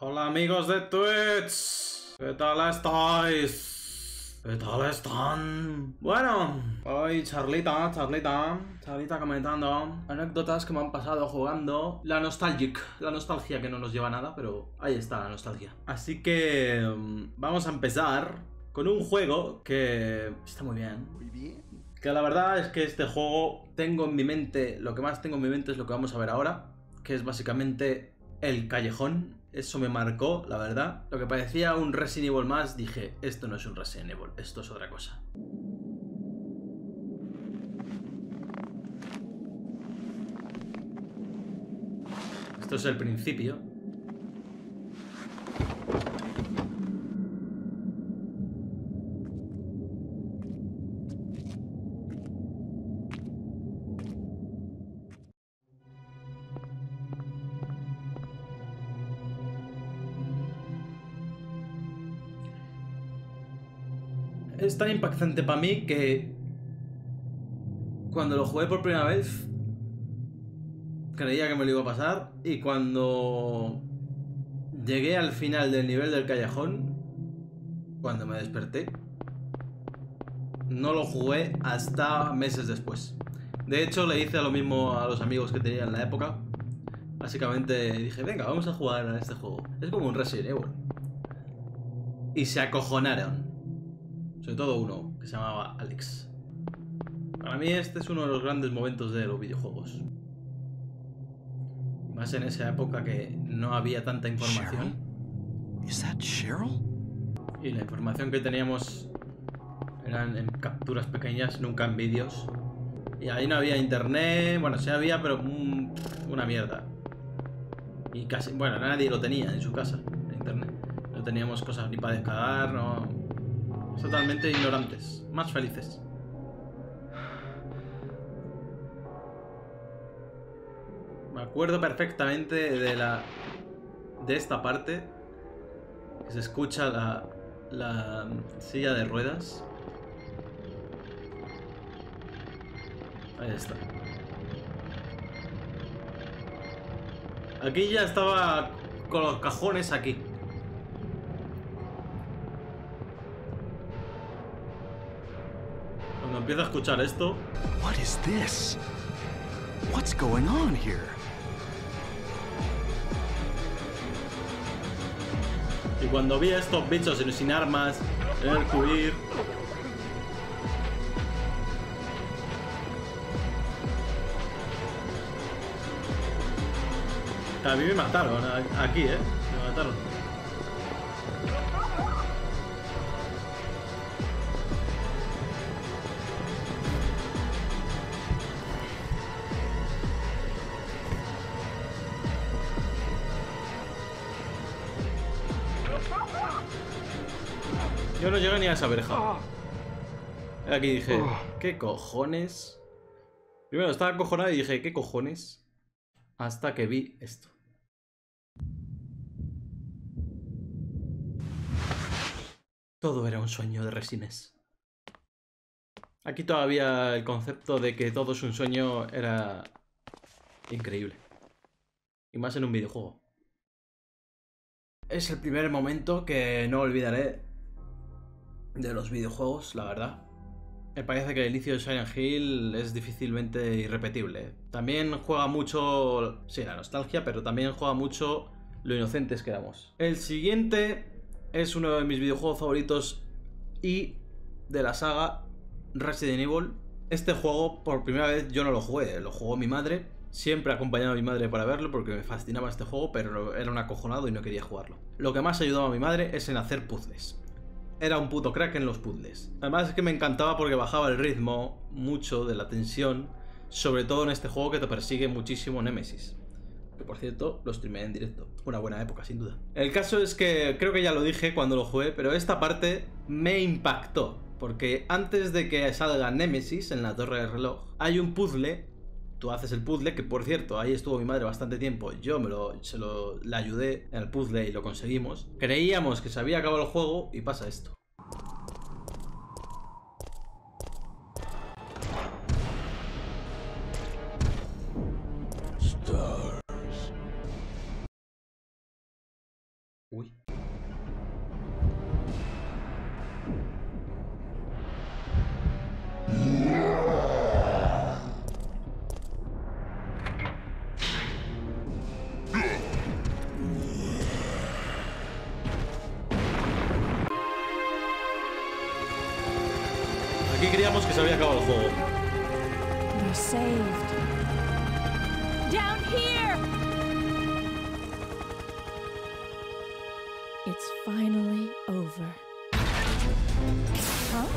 Hola amigos de Twitch, ¿qué tal estáis? ¿Qué tal están? Bueno, hoy charlita comentando anécdotas que me han pasado jugando la nostalgia que no nos lleva a nada, pero ahí está la nostalgia. Así que vamos a empezar con un juego que está muy bien. Que la verdad es que este juego tengo en mi mente, lo que más tengo en mi mente es lo que vamos a ver ahora, que es básicamente el callejón. Eso me marcó, la verdad. Lo que parecía un Resident Evil más, dije, esto no es un Resident Evil, esto es otra cosa. Esto es el principio. Es tan impactante para mí que cuando lo jugué por primera vez creía que me lo iba a pasar, y cuando llegué al final del nivel del callejón, cuando me desperté, no lo jugué hasta meses después. De hecho, le hice lo mismo a los amigos que tenía en la época. Básicamente dije, venga, vamos a jugar a este juego. Es como un Resident Evil. Y se acojonaron. Sobre todo uno, que se llamaba Alex. Para mí este es uno de los grandes momentos de los videojuegos. Más en esa época que no había tanta información. ¿Es that Cheryl? Y la información que teníamos eran en capturas pequeñas, nunca en vídeos. Y ahí no había internet. Bueno, sí había, pero una mierda. Y casi, bueno, nadie lo tenía en su casa, en internet. No teníamos cosas ni para descargar, no. Totalmente ignorantes, más felices. Me acuerdo perfectamente de esta parte, que se escucha la silla de ruedas. Ahí está. Aquí ya estaba con los cajones aquí. Cuando empiezo a escuchar esto, What is this? What's going on here? y cuando vi a estos bichos sin armas, tener que huir. A mí me mataron aquí, me mataron. Yo no llegué ni a esa verja. Aquí dije, ¿qué cojones? Primero estaba acojonado y dije, ¿qué cojones? Hasta que vi esto. Todo era un sueño de Resines. Aquí todavía el concepto de que todo es un sueño era increíble. Y más en un videojuego. Es el primer momento que no olvidaré de los videojuegos, la verdad. Me parece que el inicio de Silent Hill es difícilmente irrepetible. También juega mucho, sí, la nostalgia, pero también juega mucho lo inocentes que éramos. El siguiente es uno de mis videojuegos favoritos y de la saga Resident Evil. Este juego, por primera vez, yo no lo jugué, lo jugó mi madre. Siempre he acompañado a mi madre para verlo porque me fascinaba este juego, pero era un acojonado y no quería jugarlo. Lo que más ayudaba a mi madre es en hacer puzzles. Era un puto crack en los puzzles. Además es que me encantaba porque bajaba el ritmo mucho de la tensión, sobre todo en este juego que te persigue muchísimo Nemesis. Que por cierto, lo streamé en directo. Una buena época, sin duda. El caso es que, creo que ya lo dije cuando lo jugué, pero esta parte me impactó. Porque antes de que salga Nemesis en la torre del reloj, hay un puzzle. Tú haces el puzzle, que por cierto, ahí estuvo mi madre bastante tiempo. Yo le ayudé en el puzzle y lo conseguimos. Creíamos que se había acabado el juego y pasa esto. Aquí creíamos que se había acabado el juego. We're saved. Down here! It's finally over. Huh?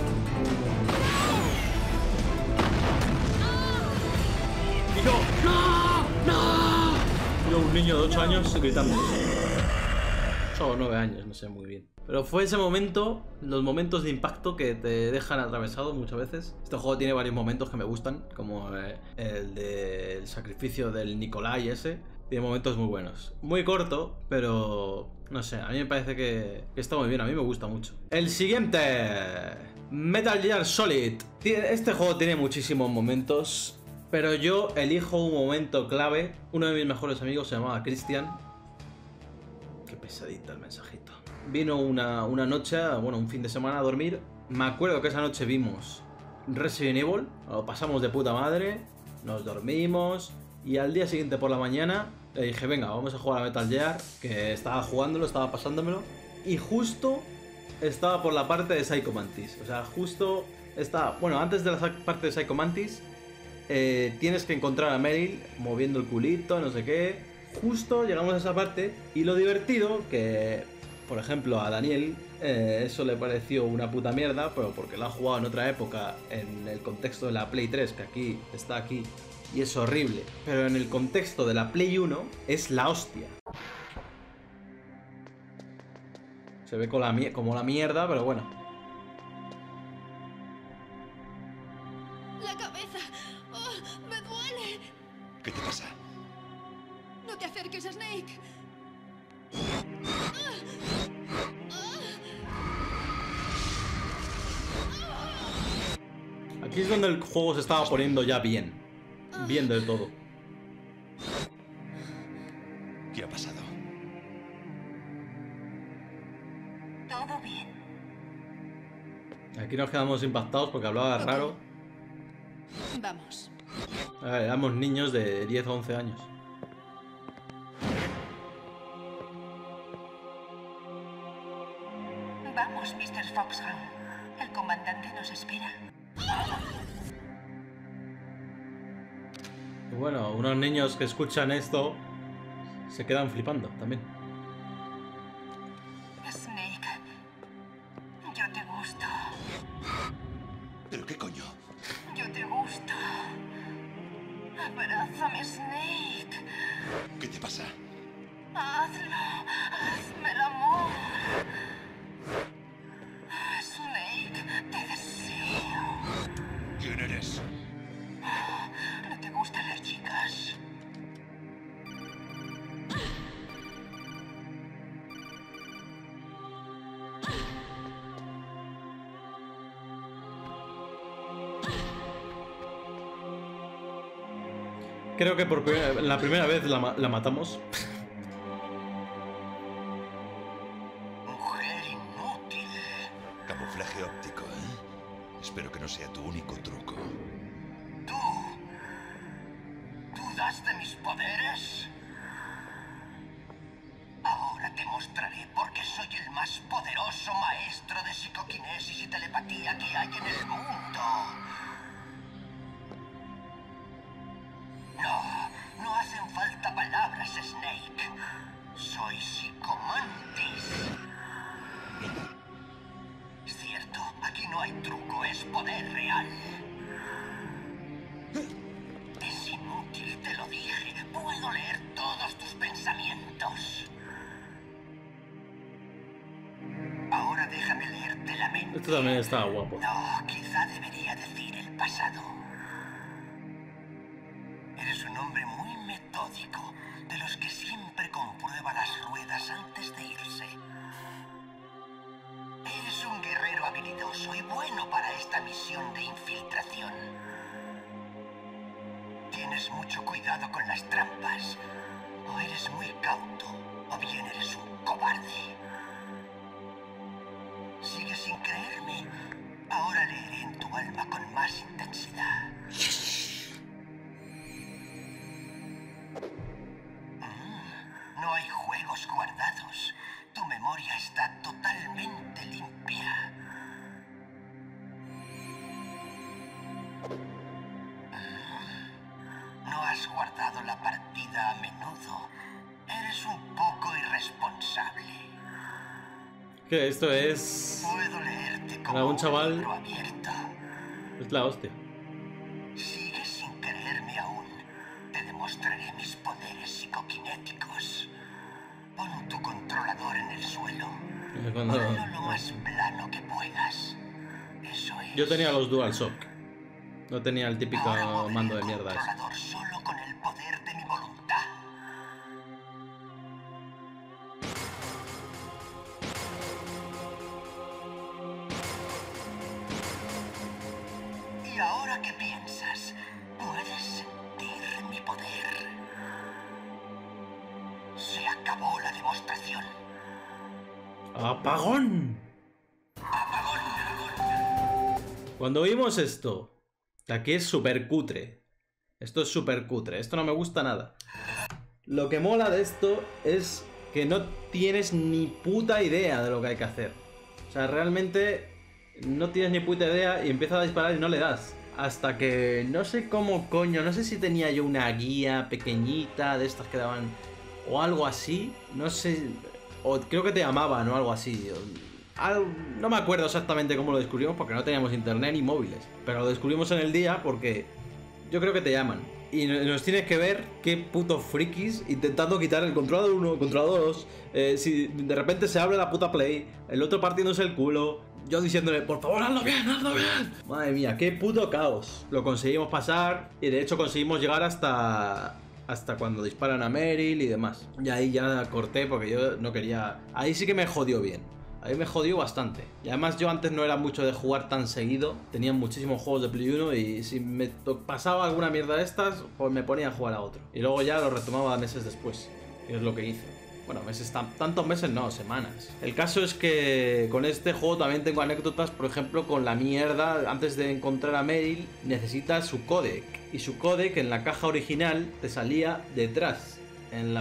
Y yo, ¡no! ¡No! Yo, un niño de 8 años gritando. O 9 años, no sé muy bien. Pero fue ese momento, los momentos de impacto que te dejan atravesado muchas veces. Este juego tiene varios momentos que me gustan, como el del sacrificio del Nikolai ese. Tiene momentos muy buenos. Muy corto, pero no sé, a mí me parece que está muy bien, a mí me gusta mucho. El siguiente, Metal Gear Solid. Este juego tiene muchísimos momentos, pero yo elijo un momento clave. Uno de mis mejores amigos se llamaba Christian. Qué pesadito el mensajito. Vino una noche, bueno, un fin de semana a dormir. Me acuerdo que esa noche vimos Resident Evil, lo pasamos de puta madre, nos dormimos y al día siguiente por la mañana le dije, venga, vamos a jugar a Metal Gear, que estaba jugándolo, estaba pasándomelo, y justo estaba por la parte de Psycho Mantis. O sea, justo estaba, bueno, antes de la parte de Psycho Mantis, tienes que encontrar a Meryl moviendo el culito, no sé qué. Justo llegamos a esa parte y lo divertido que, por ejemplo, a Daniel eso le pareció una puta mierda, pero porque lo ha jugado en otra época, en el contexto de la Play 3, que aquí está aquí, y es horrible. Pero en el contexto de la Play 1 es la hostia. Se ve como la mierda, pero bueno. La cabeza. Oh, me duele. ¿Qué te pasa? No te acerques a Snake. Aquí es donde el juego se estaba poniendo ya bien. Bien del todo. ¿Qué ha pasado? Todo bien. Aquí nos quedamos impactados porque hablaba raro. Vamos. A ver, éramos niños de 10 o 11 años. Vamos, Mr. Foxhound. El comandante nos espera. Y bueno, unos niños que escuchan esto se quedan flipando también. Snake. Yo te gusto. ¿Pero qué coño? Yo te gusto. Abrázame, Snake. ¿Qué te pasa? Hazlo. Hazme el amor. Snake, te deseo. ¿Quién eres? ¿No te gustan las chicas? Creo que por la primera vez la matamos. Mujer inútil. Camuflaje óptico, ¿eh? Espero que no sea tu único truco. ¿Tú? ¿Dudas de mis poderes? Ahora te mostraré por qué soy el más poderoso maestro de psicoquinesis y telepatía que hay en el mundo. No hacen falta palabras, Snake. Soy Psicomantis. Cierto, aquí no hay truco, es poder real. Es inútil, te lo dije. Puedo leer todos tus pensamientos. Ahora déjame leerte la mente. Esto también está guapo. No, quizá debería decir el pasado. Eres un hombre muy metódico, de los que siempre comprueba las ruedas antes de irse. Eres un guerrero habilidoso y bueno para esta misión de infiltración. Tienes mucho cuidado con las trampas. O eres muy cauto, o bien eres un cobarde. ¿Sigues sin creerme? Ahora leeré en tu alma con más intensidad. No hay juegos guardados. Tu memoria está totalmente limpia. guardado la partida a menudo. Eres un poco irresponsable. Que esto es... Puedo leerte Para un como chaval- un libro abierto. Es la hostia. Sigues sin creerme aún. Te demostraré mis poderes psicoquinéticos. Pon tu controlador en el suelo. Cuando... Ponlo lo más plano que puedas. Eso es. Yo tenía los DualShock. No tenía el típico Ahora moveré mando de el mierda ese. controlador solo con el poder de mi voluntad. ¿Y ahora qué piensas? ¿Puedes sentir mi poder? Se acabó la demostración. ¡Apagón! Cuando vimos esto, que aquí es súper cutre. Esto es súper cutre. Esto no me gusta nada. Lo que mola de esto es que no tienes ni puta idea de lo que hay que hacer. O sea, realmente no tienes ni puta idea y empiezas a disparar y no le das. Hasta que no sé cómo coño, no sé si tenía yo una guía pequeñita de estas que daban o algo así. No sé, o creo que te llamaban o algo así. No me acuerdo exactamente cómo lo descubrimos porque no teníamos internet ni móviles. Pero lo descubrimos en el día porque yo creo que te llaman. Y nos tienes que ver qué putos frikis intentando quitar el controlador 1, el controlador 2. Si de repente se abre la puta play, el otro partiéndose el culo. Yo diciéndole, por favor, hazlo bien, hazlo bien. Madre mía, qué puto caos. Lo conseguimos pasar y de hecho conseguimos llegar hasta cuando disparan a Meryl y demás. Y ahí ya corté porque yo no quería... Ahí sí que me jodió bien. Ahí me jodió bastante. Y además yo antes no era mucho de jugar tan seguido. Tenía muchísimos juegos de Play 1 y si me pasaba alguna mierda de estas, pues me ponía a jugar a otro. Y luego ya lo retomaba meses después. Y es lo que hice. Bueno, meses, tantos meses no, semanas. El caso es que con este juego también tengo anécdotas, por ejemplo, con la mierda. Antes de encontrar a Meryl, necesitas su codec. Y su codec en la caja original te salía detrás. En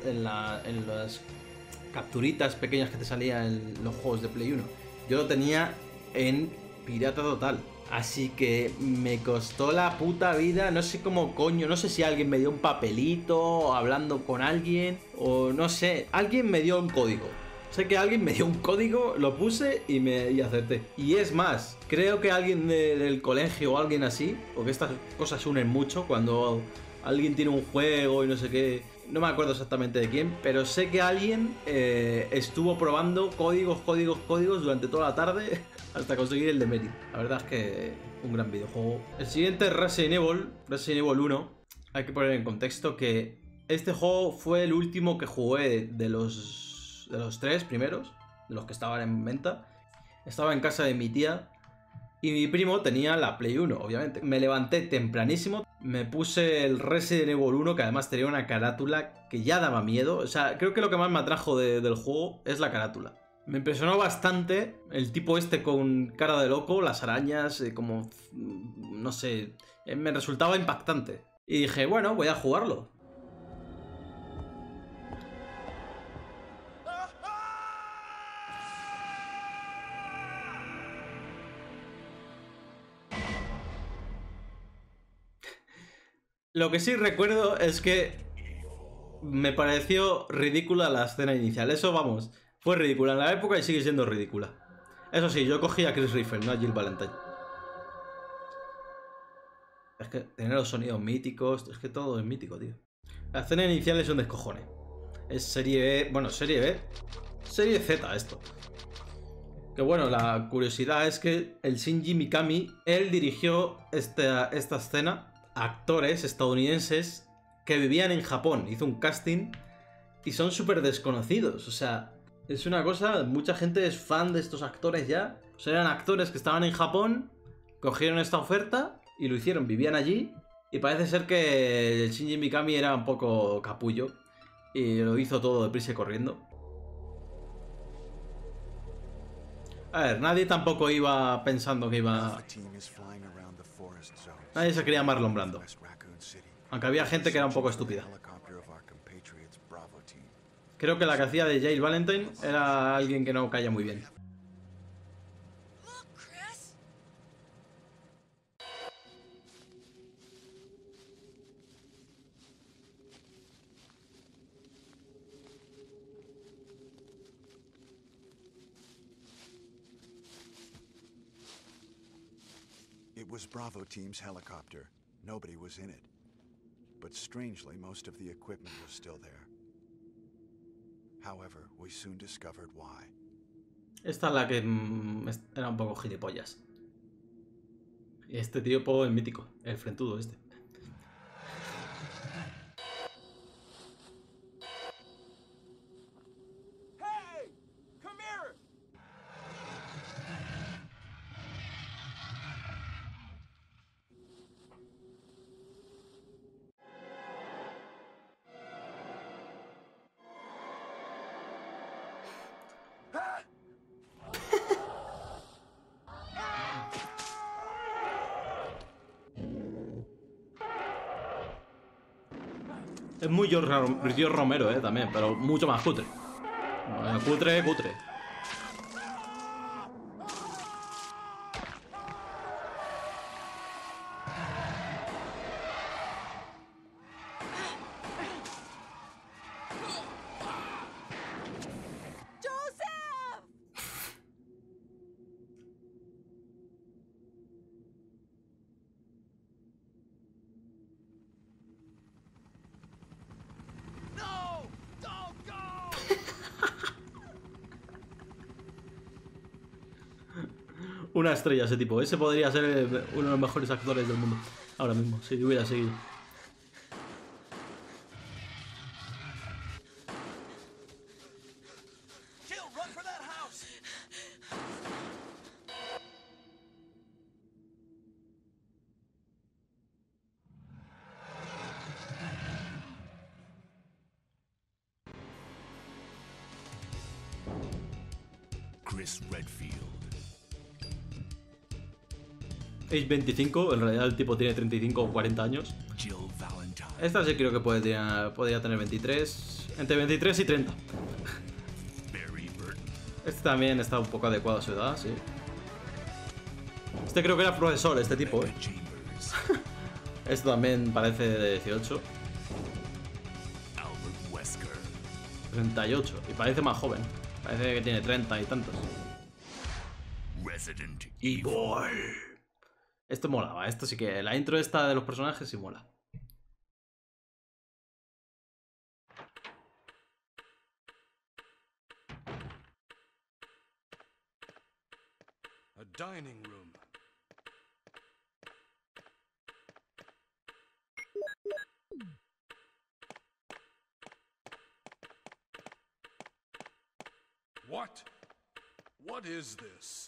las capturitas pequeñas que te salían en los juegos de Play 1. Yo lo tenía en pirata total. Así que me costó la puta vida, no sé cómo coño, no sé si alguien me dio un papelito hablando con alguien o no sé, alguien me dio un código. Sé que alguien me dio un código, lo puse y acerté. Y es más, creo que alguien del colegio o alguien así, porque estas cosas se unen mucho cuando alguien tiene un juego y no sé qué. No me acuerdo exactamente de quién, pero sé que alguien estuvo probando códigos durante toda la tarde hasta conseguir el de Meryl. La verdad es que un gran videojuego. El siguiente es Resident Evil 1. Hay que poner en contexto que este juego fue el último que jugué de los tres primeros, de los que estaban en venta. Estaba en casa de mi tía y mi primo tenía la Play 1, obviamente. Me levanté tempranísimo, me puse el Resident Evil 1, que además tenía una carátula que ya daba miedo. O sea, creo que lo que más me atrajo del juego es la carátula. Me impresionó bastante el tipo este con cara de loco, las arañas, como... no sé, me resultaba impactante. Y dije, bueno, voy a jugarlo. Lo que sí recuerdo es que me pareció ridícula la escena inicial. Eso, vamos, fue ridícula en la época y sigue siendo ridícula. Eso sí, yo cogí a Chris Redfield, no a Jill Valentine. Es que tener los sonidos míticos, es que todo es mítico, tío. La escena inicial es un descojone. Es serie B, bueno, serie B, serie Z esto. Que bueno, la curiosidad es que el Shinji Mikami, él dirigió esta escena. Actores estadounidenses que vivían en Japón. Hizo un casting y son súper desconocidos. O sea, es una cosa... Mucha gente es fan de estos actores ya. O sea, eran actores que estaban en Japón, cogieron esta oferta y lo hicieron. Vivían allí y parece ser que el Shinji Mikami era un poco capullo y lo hizo todo deprisa y corriendo. A ver, nadie tampoco iba pensando que iba... Nadie se quería Marlon Brando. Aunque había gente que era un poco estúpida. Creo que la que hacía de Jill Valentine era alguien que no caía muy bien. It was Bravo Team's helicopter. Nobody was in it. But strangely, most of the equipment was still there. However, we soon discovered why. Esta es la que era un poco gilipollas. Y este tipo es mítico, el frentudo este. Hey! Come here! Es muy George Romero, también, pero mucho más cutre. Cutre. Una estrella ese tipo. Ese podría ser uno de los mejores actores del mundo. Ahora mismo, si hubiera seguido. Jill, run for that house! Chris Redfield. Age 25, en realidad el tipo tiene 35 o 40 años. Jill Valentine. Esta sí creo que podría tener 23. Entre 23 y 30. Barry Burton. Este también está un poco adecuado a su edad, sí. Este creo que era profesor, este tipo, Becca Chambers. Este también parece de 18. Albert Wesker. 38. Y parece más joven. Parece que tiene 30 y tantos. Resident Evil. Esto molaba, esto sí que... La intro esta de los personajes sí mola. A dining room. What? What is this?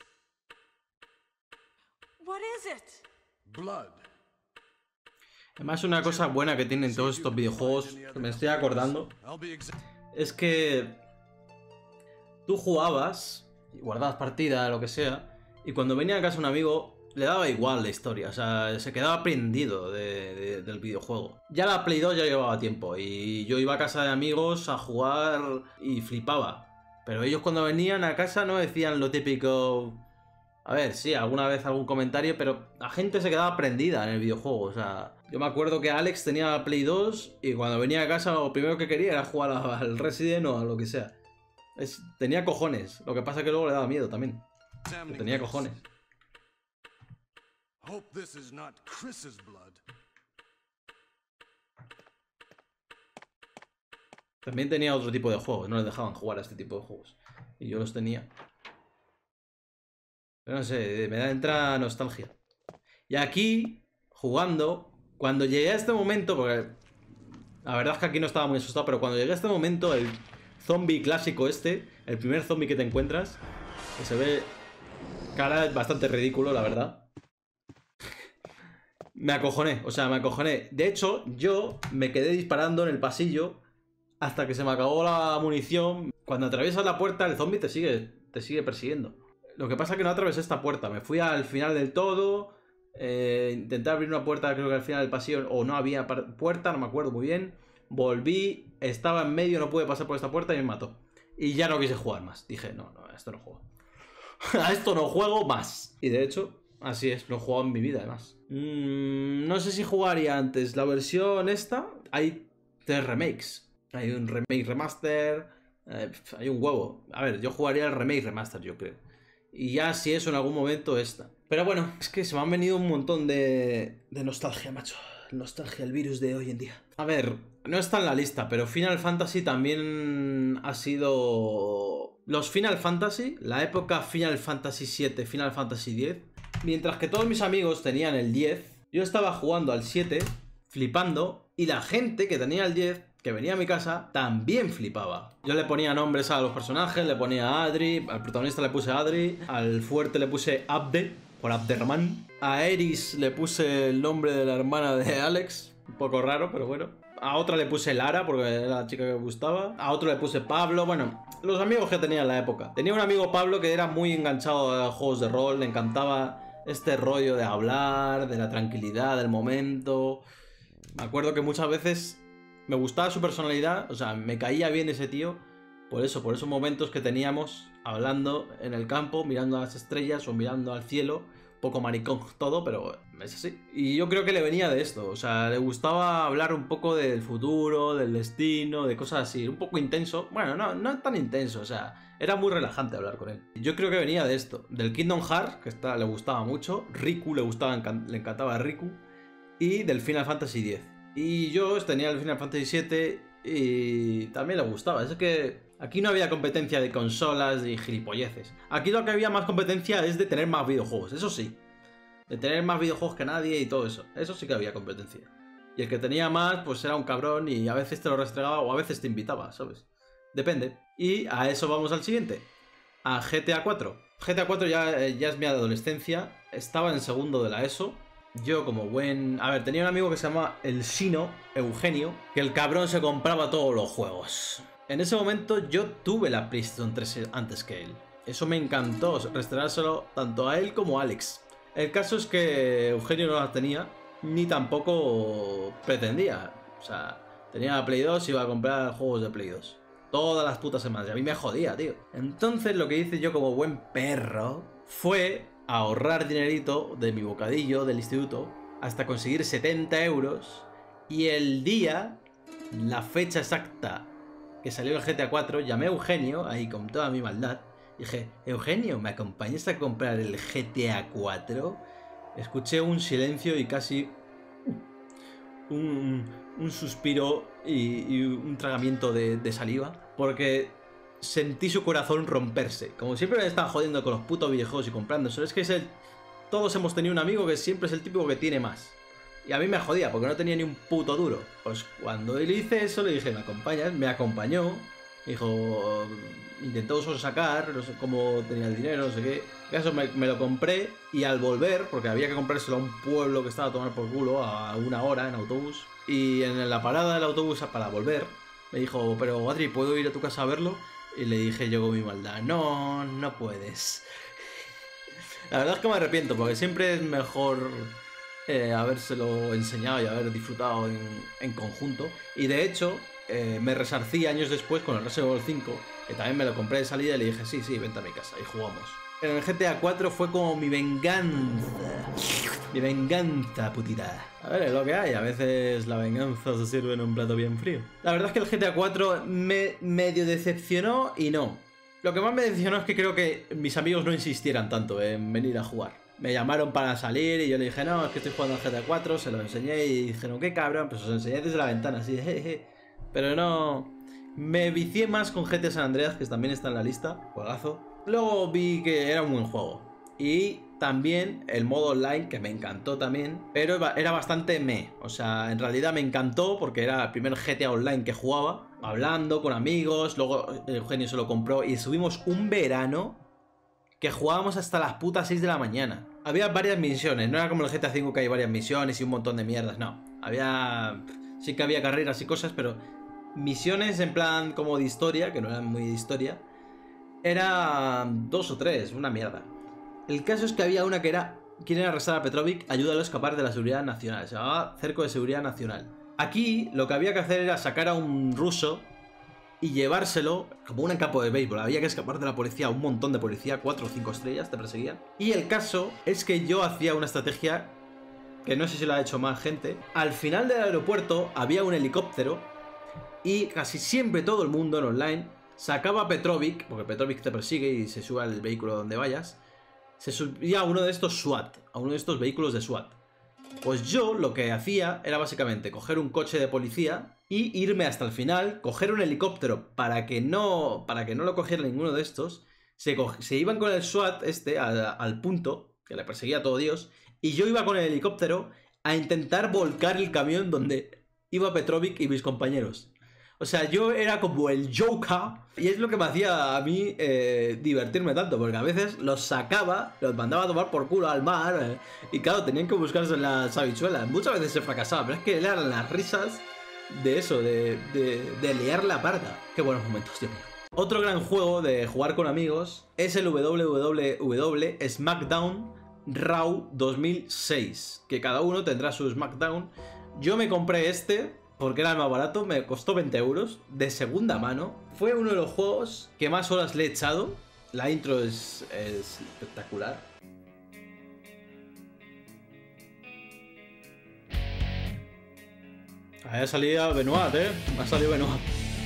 What is it? Blood. Además, una cosa buena que tienen todos estos videojuegos, que me estoy acordando, es que tú jugabas, y guardabas partida, lo que sea, y cuando venía a casa un amigo, le daba igual la historia, o sea, se quedaba prendido del videojuego. Ya la Play 2 ya llevaba tiempo, y yo iba a casa de amigos a jugar y flipaba. Pero ellos cuando venían a casa no decían lo típico... A ver, sí, alguna vez algún comentario, pero la gente se quedaba prendida en el videojuego, o sea... Yo me acuerdo que Alex tenía Play 2 y cuando venía a casa lo primero que quería era jugar al Resident o a lo que sea. Tenía cojones, lo que pasa es que luego le daba miedo también. Pero tenía cojones. Hope this is not Chris's blood. También tenía otro tipo de juegos, no les dejaban jugar a este tipo de juegos. Y yo los tenía. Pero no sé, me entra nostalgia. Y aquí, jugando, cuando llegué a este momento, porque la verdad es que aquí no estaba muy asustado, pero cuando llegué a este momento, el zombie clásico este, el primer zombie que te encuentras, que se ve cara bastante ridículo, la verdad. Me acojoné, o sea, me acojoné. De hecho, yo me quedé disparando en el pasillo hasta que se me acabó la munición. Cuando atraviesas la puerta, el zombie te sigue persiguiendo. Lo que pasa es que no atravesé esta puerta. Me fui al final del todo. Intenté abrir una puerta, creo que al final del pasillo, o no había puerta, no me acuerdo muy bien. Volví, estaba en medio, no pude pasar por esta puerta y me mató. Y ya no quise jugar más. Dije, no, a esto no juego. A esto no juego más. Y de hecho, así es, no he jugado en mi vida además. No sé si jugaría antes la versión esta. Hay 3 remakes. Hay un remake remaster. Hay un huevo. A ver, yo jugaría el remake remaster, yo creo. Y ya si eso en algún momento esta. Pero bueno, es que se me han venido un montón de nostalgia, macho. Nostalgia, el virus de hoy en día. A ver, no está en la lista, pero Final Fantasy también ha sido... Los Final Fantasy, la época Final Fantasy 7, Final Fantasy 10. Mientras que todos mis amigos tenían el 10, yo estaba jugando al 7, flipando, y la gente que tenía el 10, que venía a mi casa, también flipaba. Yo le ponía nombres a los personajes, le ponía Adri, al protagonista le puse Adri, al fuerte le puse Abde, por Abderrahman. A Eris le puse el nombre de la hermana de Alex, un poco raro, pero bueno. A otra le puse Lara, porque era la chica que me gustaba. A otro le puse Pablo, bueno, los amigos que tenía en la época. Tenía un amigo Pablo que era muy enganchado a juegos de rol, le encantaba este rollo de hablar, de la tranquilidad, del momento. Me acuerdo que muchas veces me gustaba su personalidad, o sea, me caía bien ese tío, por eso, por esos momentos que teníamos hablando en el campo, mirando a las estrellas o mirando al cielo, poco maricón todo, pero es así. Y yo creo que le venía de esto, o sea, le gustaba hablar un poco del futuro, del destino, de cosas así, un poco intenso. Bueno, no tan intenso, o sea, era muy relajante hablar con él. Yo creo que venía de esto, del Kingdom Hearts, que le gustaba mucho, Riku le encantaba Riku, y del Final Fantasy X. Y yo tenía el Final Fantasy 7 y también le gustaba. Es que aquí no había competencia de consolas y gilipolleces. Aquí lo que había más competencia es de tener más videojuegos, eso sí. De tener más videojuegos que nadie y todo eso. Eso sí que había competencia. Y el que tenía más, pues era un cabrón y a veces te lo restregaba o a veces te invitaba, ¿sabes? Depende. Y a eso vamos al siguiente. A GTA 4. GTA 4 ya es mi adolescencia. Estaba en segundo de la ESO. Yo como buen... A ver, tenía un amigo que se llama El Sino, Eugenio, que el cabrón se compraba todos los juegos. En ese momento yo tuve la PlayStation 3 antes que él. Eso me encantó, restregárselo tanto a él como a Alex. El caso es que Eugenio no la tenía, ni tampoco pretendía. O sea, tenía la Play 2 y iba a comprar juegos de Play 2. Todas las putas semanas, y a mí me jodía, tío. Entonces lo que hice yo como buen perro fue ahorrar dinerito de mi bocadillo del instituto hasta conseguir 70 euros y el día, la fecha exacta que salió el GTA 4, llamé a Eugenio, ahí con toda mi maldad, y dije, Eugenio, ¿me acompañas a comprar el GTA 4? Escuché un silencio y casi un suspiro y un tragamiento de saliva, porque sentí su corazón romperse. Como siempre me estaba jodiendo con los putos videojuegos y comprándose. Es que todos hemos tenido un amigo que siempre es el típico que tiene más. Y a mí me jodía porque no tenía ni un puto duro. Pues cuando le hice eso le dije, ¿me acompañas? Me acompañó. Dijo, intentó sacar, no sé cómo tenía el dinero, no sé qué. Eso me lo compré y al volver, porque había que comprárselo a un pueblo que estaba a tomar por culo a 1 hora en autobús. Y en la parada del autobús para volver, me dijo, pero Adri, ¿puedo ir a tu casa a verlo? Y le dije yo con mi maldad, no puedes. La verdad es que me arrepiento, porque siempre es mejor habérselo enseñado y haber disfrutado en conjunto. Y de hecho, me resarcí años después con el Resident Evil 5, que también me lo compré de salida y le dije, sí, vente a mi casa y jugamos. En el GTA 4 fue como mi venganza. Mi venganza, putita. A ver, es lo que hay. A veces la venganza se sirve en un plato bien frío. La verdad es que el GTA 4 me medio decepcionó y no. Lo que más me decepcionó es que creo que mis amigos no insistieran tanto en venir a jugar. Me llamaron para salir y yo le dije, no, es que estoy jugando al GTA 4, se lo enseñé y dijeron, qué cabrón, pues os enseñé desde la ventana, así, jeje. Pero no... Me vicié más con GTA San Andreas, que también está en la lista, juegazo. Luego vi que era un buen juego. Y también el modo online, que me encantó también, pero era bastante meh. O sea, en realidad me encantó porque era el primer GTA Online que jugaba, hablando con amigos. Luego Eugenio se lo compró y subimos un verano que jugábamos hasta las putas 6 de la mañana. Había varias misiones, no era como el GTA V que hay varias misiones y un montón de mierdas, no. Sí que había carreras y cosas, pero misiones en plan como de historia, que no eran muy de historia, eran 2 o 3, una mierda. El caso es que había una que era: quieren arrestar a Petrovic, ayúdalo a escapar de la seguridad nacional. Se llamaba Cerco de Seguridad Nacional. Aquí lo que había que hacer era sacar a un ruso y llevárselo como un campo de béisbol. Había que escapar de la policía, un montón de policía, 4 o 5 estrellas te perseguían. Y el caso es que yo hacía una estrategia que no sé si la ha hecho más gente. Al final del aeropuerto había un helicóptero y casi siempre todo el mundo en online sacaba a Petrovic, porque Petrovic te persigue y se sube al vehículo donde vayas, se subía a uno de estos SWAT, a uno de estos vehículos de SWAT. Pues yo lo que hacía era básicamente coger un coche de policía y irme hasta el final, coger un helicóptero para que no lo cogiera ninguno de estos. Se iban con el SWAT al punto, que le perseguía a todo Dios, y yo iba con el helicóptero a intentar volcar el camión donde iba Petrovic y mis compañeros. O sea, yo era como el Joker, y es lo que me hacía a mí divertirme tanto, porque a veces los sacaba, los mandaba a tomar por culo al mar, y claro, tenían que buscarse en las habichuelas. Muchas veces se fracasaba, pero es que eran las risas de eso, de liar la parda. Qué buenos momentos, Dios mío. Otro gran juego de jugar con amigos es el WWW SmackDown Raw 2006, que cada uno tendrá su SmackDown. Yo me compré porque era el más barato, me costó 20 euros, de segunda mano. Fue uno de los juegos que más horas le he echado. La intro es espectacular. Ahí ha salido Benoit, ha salido Benoit.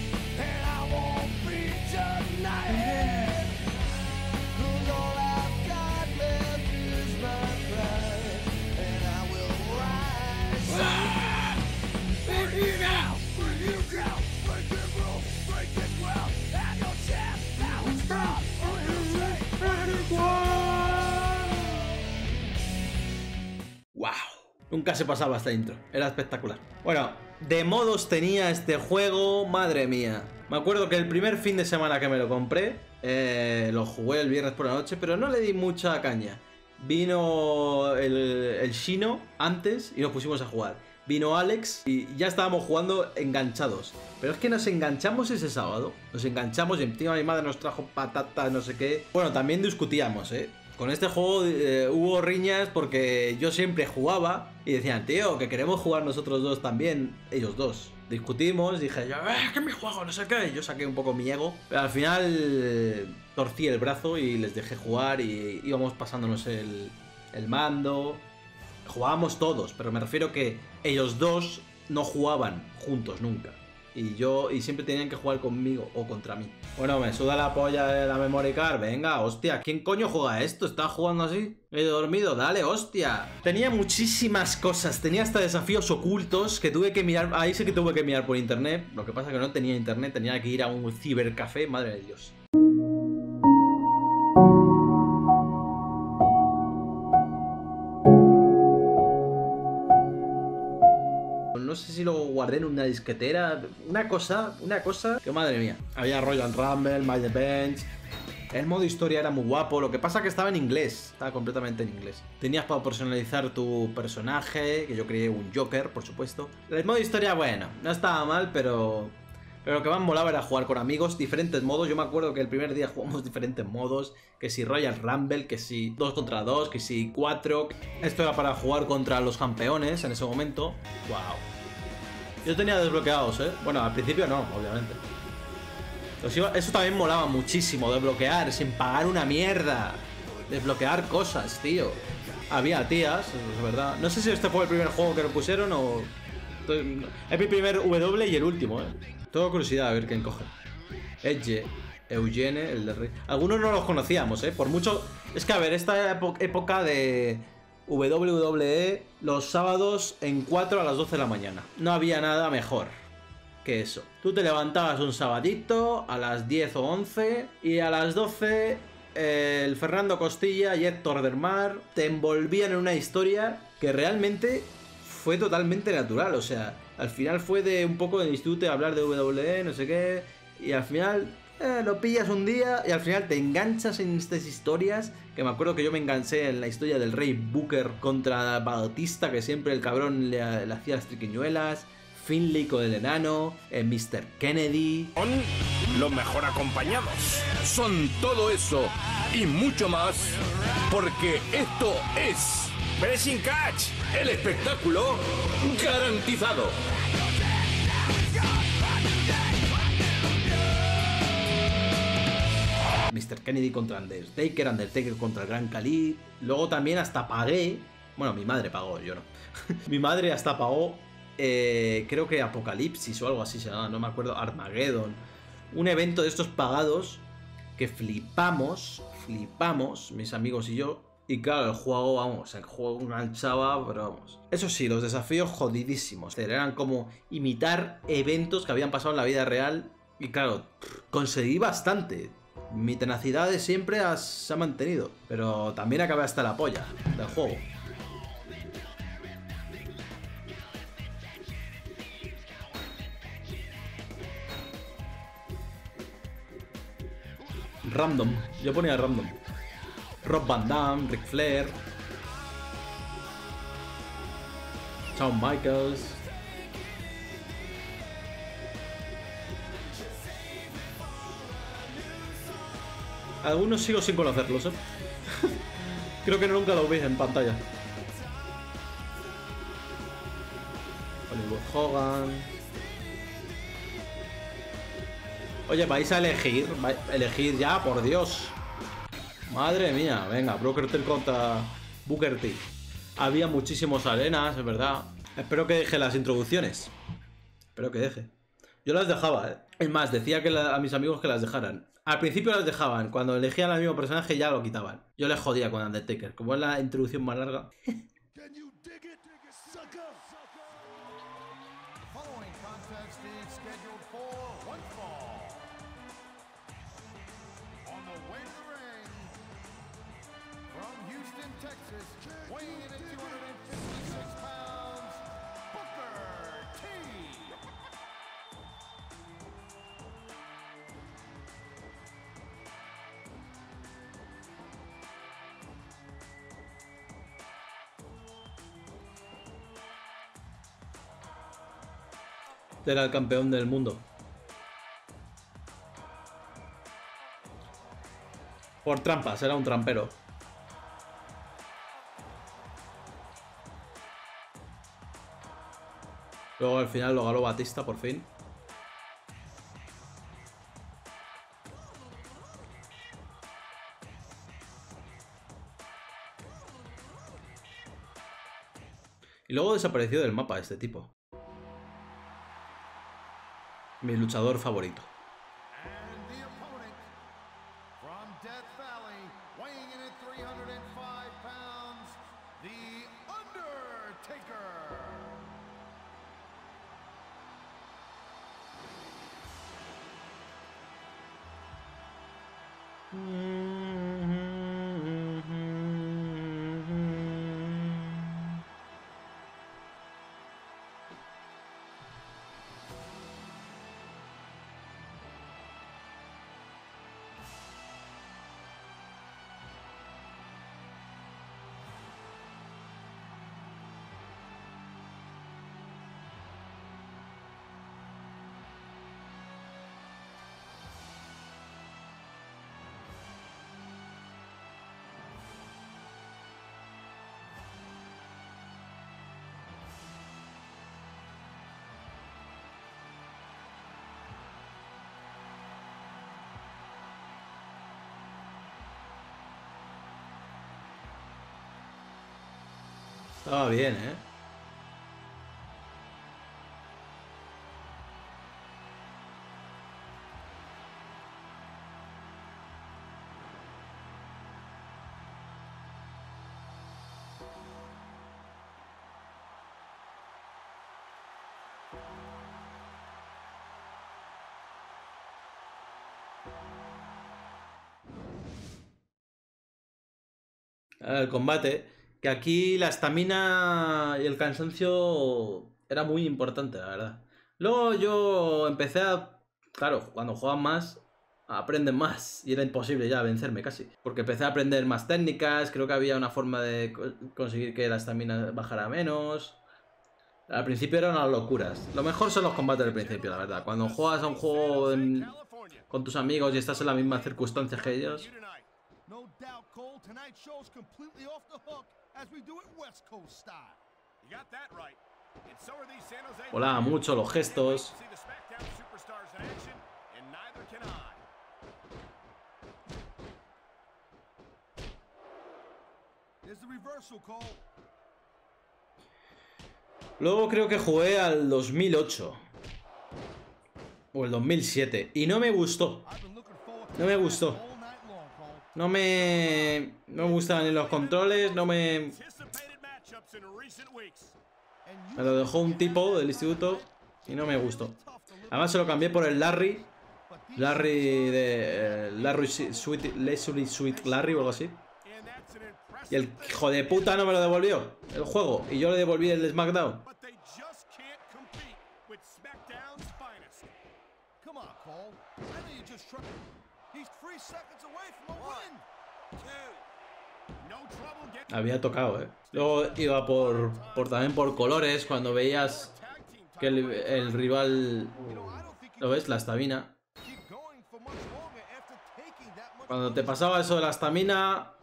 ¡Wow! Nunca se pasaba esta intro, era espectacular. Bueno, de modos tenía este juego, madre mía. Me acuerdo que el primer fin de semana que me lo compré, lo jugué el viernes por la noche, pero no le di mucha caña. Vino el Shino antes y nos pusimos a jugar. Vino Alex y ya estábamos jugando enganchados. Pero es que nos enganchamos ese sábado. Nos enganchamos y encima mi madre nos trajo patatas, no sé qué. Bueno, también discutíamos, Con este juego hubo riñas porque yo siempre jugaba y decían, tío, que queremos jugar nosotros dos también, ellos dos. Discutimos, dije yo, que mi juego, no sé qué. Y yo saqué un poco mi ego. Pero al final torcí el brazo y les dejé jugar y íbamos pasándonos el mando. Jugábamos todos, pero me refiero que ellos dos no jugaban juntos nunca. Y siempre tenían que jugar conmigo o contra mí. Bueno, me suda la polla de la memory card. Venga, hostia, ¿quién coño juega esto? ¿Estaba jugando así? He dormido, dale, hostia. Tenía muchísimas cosas, tenía hasta desafíos ocultos que tuve que mirar. Ahí sí que tuve que mirar por internet. Lo que pasa es que no tenía internet, tenía que ir a un cibercafé, madre de Dios. No sé si lo guardé en una disquetera. Una cosa que madre mía. Había Royal Rumble, My Defense. El modo historia era muy guapo. Lo que pasa es que estaba en inglés. Estaba completamente en inglés. Tenías para personalizar tu personaje, que yo creé un Joker, por supuesto. El modo historia, bueno, no estaba mal, pero lo que más molaba era jugar con amigos, diferentes modos. Yo me acuerdo que el primer día jugamos diferentes modos. Que si Royal Rumble, que si 2 contra 2, que si 4. Esto era para jugar contra los campeones en ese momento. Wow. Yo tenía desbloqueados, Bueno, al principio no, obviamente. Eso también molaba muchísimo, desbloquear sin pagar una mierda. Desbloquear cosas, tío. Había tías, es verdad. No sé si este fue el primer juego que lo pusieron o... Es mi primer W y el último, Tengo curiosidad a ver quién coge. Edge, Eugene, el de Rey. Algunos no los conocíamos, Por mucho... Es que a ver, esta época de... WWE los sábados en 4 a las 12 de la mañana. No había nada mejor que eso. Tú te levantabas un sabadito a las 10 o 11 y a las 12 el Fernando Costilla y Héctor del Mar te envolvían en una historia que realmente fue totalmente natural. O sea, al final fue de un poco del instituto de hablar de WWE, no sé qué, y al final... lo pillas un día y al final te enganchas en estas historias. Que me acuerdo que yo me enganché en la historia del Rey Booker contra Bautista, que siempre el cabrón le hacía las triquiñuelas. Finlay con el enano, Mr. Kennedy. Son los mejor acompañados. Son todo eso y mucho más. Porque esto es Pressing Catch, el espectáculo garantizado. Mr. Kennedy contra Undertaker contra el Gran Khali. Luego también hasta pagué. Bueno, mi madre pagó, yo no. Mi madre hasta pagó. Creo que Apocalipsis o algo así se llama, no me acuerdo. Armageddon. Un evento de estos pagados que flipamos flipamos, mis amigos y yo. Y claro, el juego, vamos, el juego enganchaba, pero vamos. Eso sí, los desafíos jodidísimos. Eran como imitar eventos que habían pasado en la vida real. Y claro, conseguí bastante. Mi tenacidad de siempre se ha mantenido. Pero también acabé hasta la polla del juego. Random. Yo ponía random. Rob Van Damme, Ric Flair, Shawn Michaels. Algunos sigo sin conocerlos, ¿eh? Creo que nunca los vi en pantalla. Hollywood Hogan. Oye, vais a elegir. Elegir ya, por Dios. Madre mía, venga, Booker T contra Booker T. Había muchísimos arenas, es verdad. Espero que deje las introducciones. Espero que deje. Yo las dejaba, ¿eh? Es más, decía que a mis amigos que las dejaran. Al principio las dejaban, cuando elegían al mismo personaje ya lo quitaban. Yo les jodía con Undertaker, como es la introducción más larga. Era el campeón del mundo. Por trampas, era un trampero. Luego al final lo ganó Batista por fin. Y luego desapareció del mapa este tipo. Mi luchador favorito. Estaba bien, ¿eh? El combate, que aquí la estamina y el cansancio era muy importante, la verdad. Luego yo empecé a... Claro, cuando juegan más, aprenden más. Y era imposible ya vencerme casi. Porque empecé a aprender más técnicas, creo que había una forma de conseguir que la estamina bajara menos. Al principio eran unas locuras. Lo mejor son los combates del principio, la verdad. Cuando juegas a un juego con tus amigos y estás en las mismas circunstancias que ellos... Volaba mucho los gestos. Luego creo que jugué al 2008 o el 2007 y no me gustó. No me gustó. No me gustan ni los controles, no me... Me lo dejó un tipo del instituto y no me gustó. Además se lo cambié por el Larry. Larry Sweet Larry o algo así. Y el hijo de puta no me lo devolvió el juego. Y yo le devolví el SmackDown. Había tocado, Luego iba también por colores. Cuando veías que el rival... ¿Lo ves? La estamina. Cuando te pasaba eso de la estamina...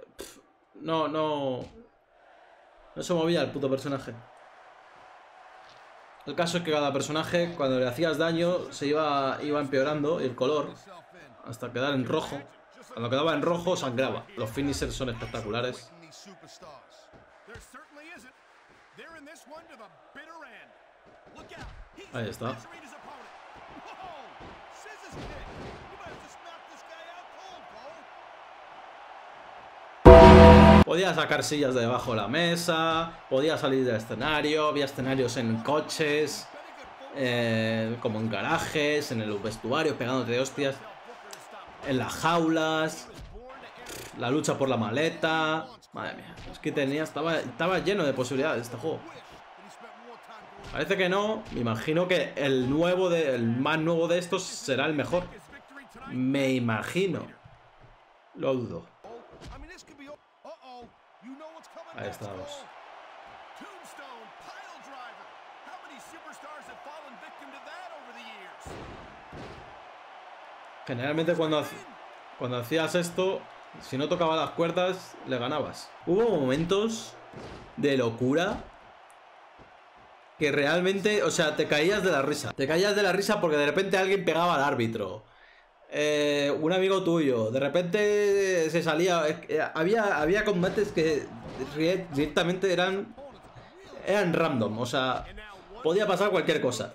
No se movía el puto personaje. El caso es que cada personaje, cuando le hacías daño, se iba empeorando el color hasta quedar en rojo. Cuando quedaba en rojo, sangraba. Los finishers son espectaculares. Ahí está. Podía sacar sillas de debajo de la mesa, podía salir del escenario, había escenarios en coches, como en garajes, en el vestuario, pegándote de hostias, en las jaulas, la lucha por la maleta. Madre mía, es que estaba lleno de posibilidades este juego. Parece que no, me imagino que el más nuevo de estos será el mejor. Me imagino. Lo dudo. Ahí estamos. Generalmente cuando hacías esto, si no tocaba las cuerdas, le ganabas. Hubo momentos de locura que realmente, o sea, te caías de la risa. Te caías de la risa porque de repente alguien pegaba al árbitro. Un amigo tuyo, de repente se salía. Había combates que directamente eran random, o sea, podía pasar cualquier cosa.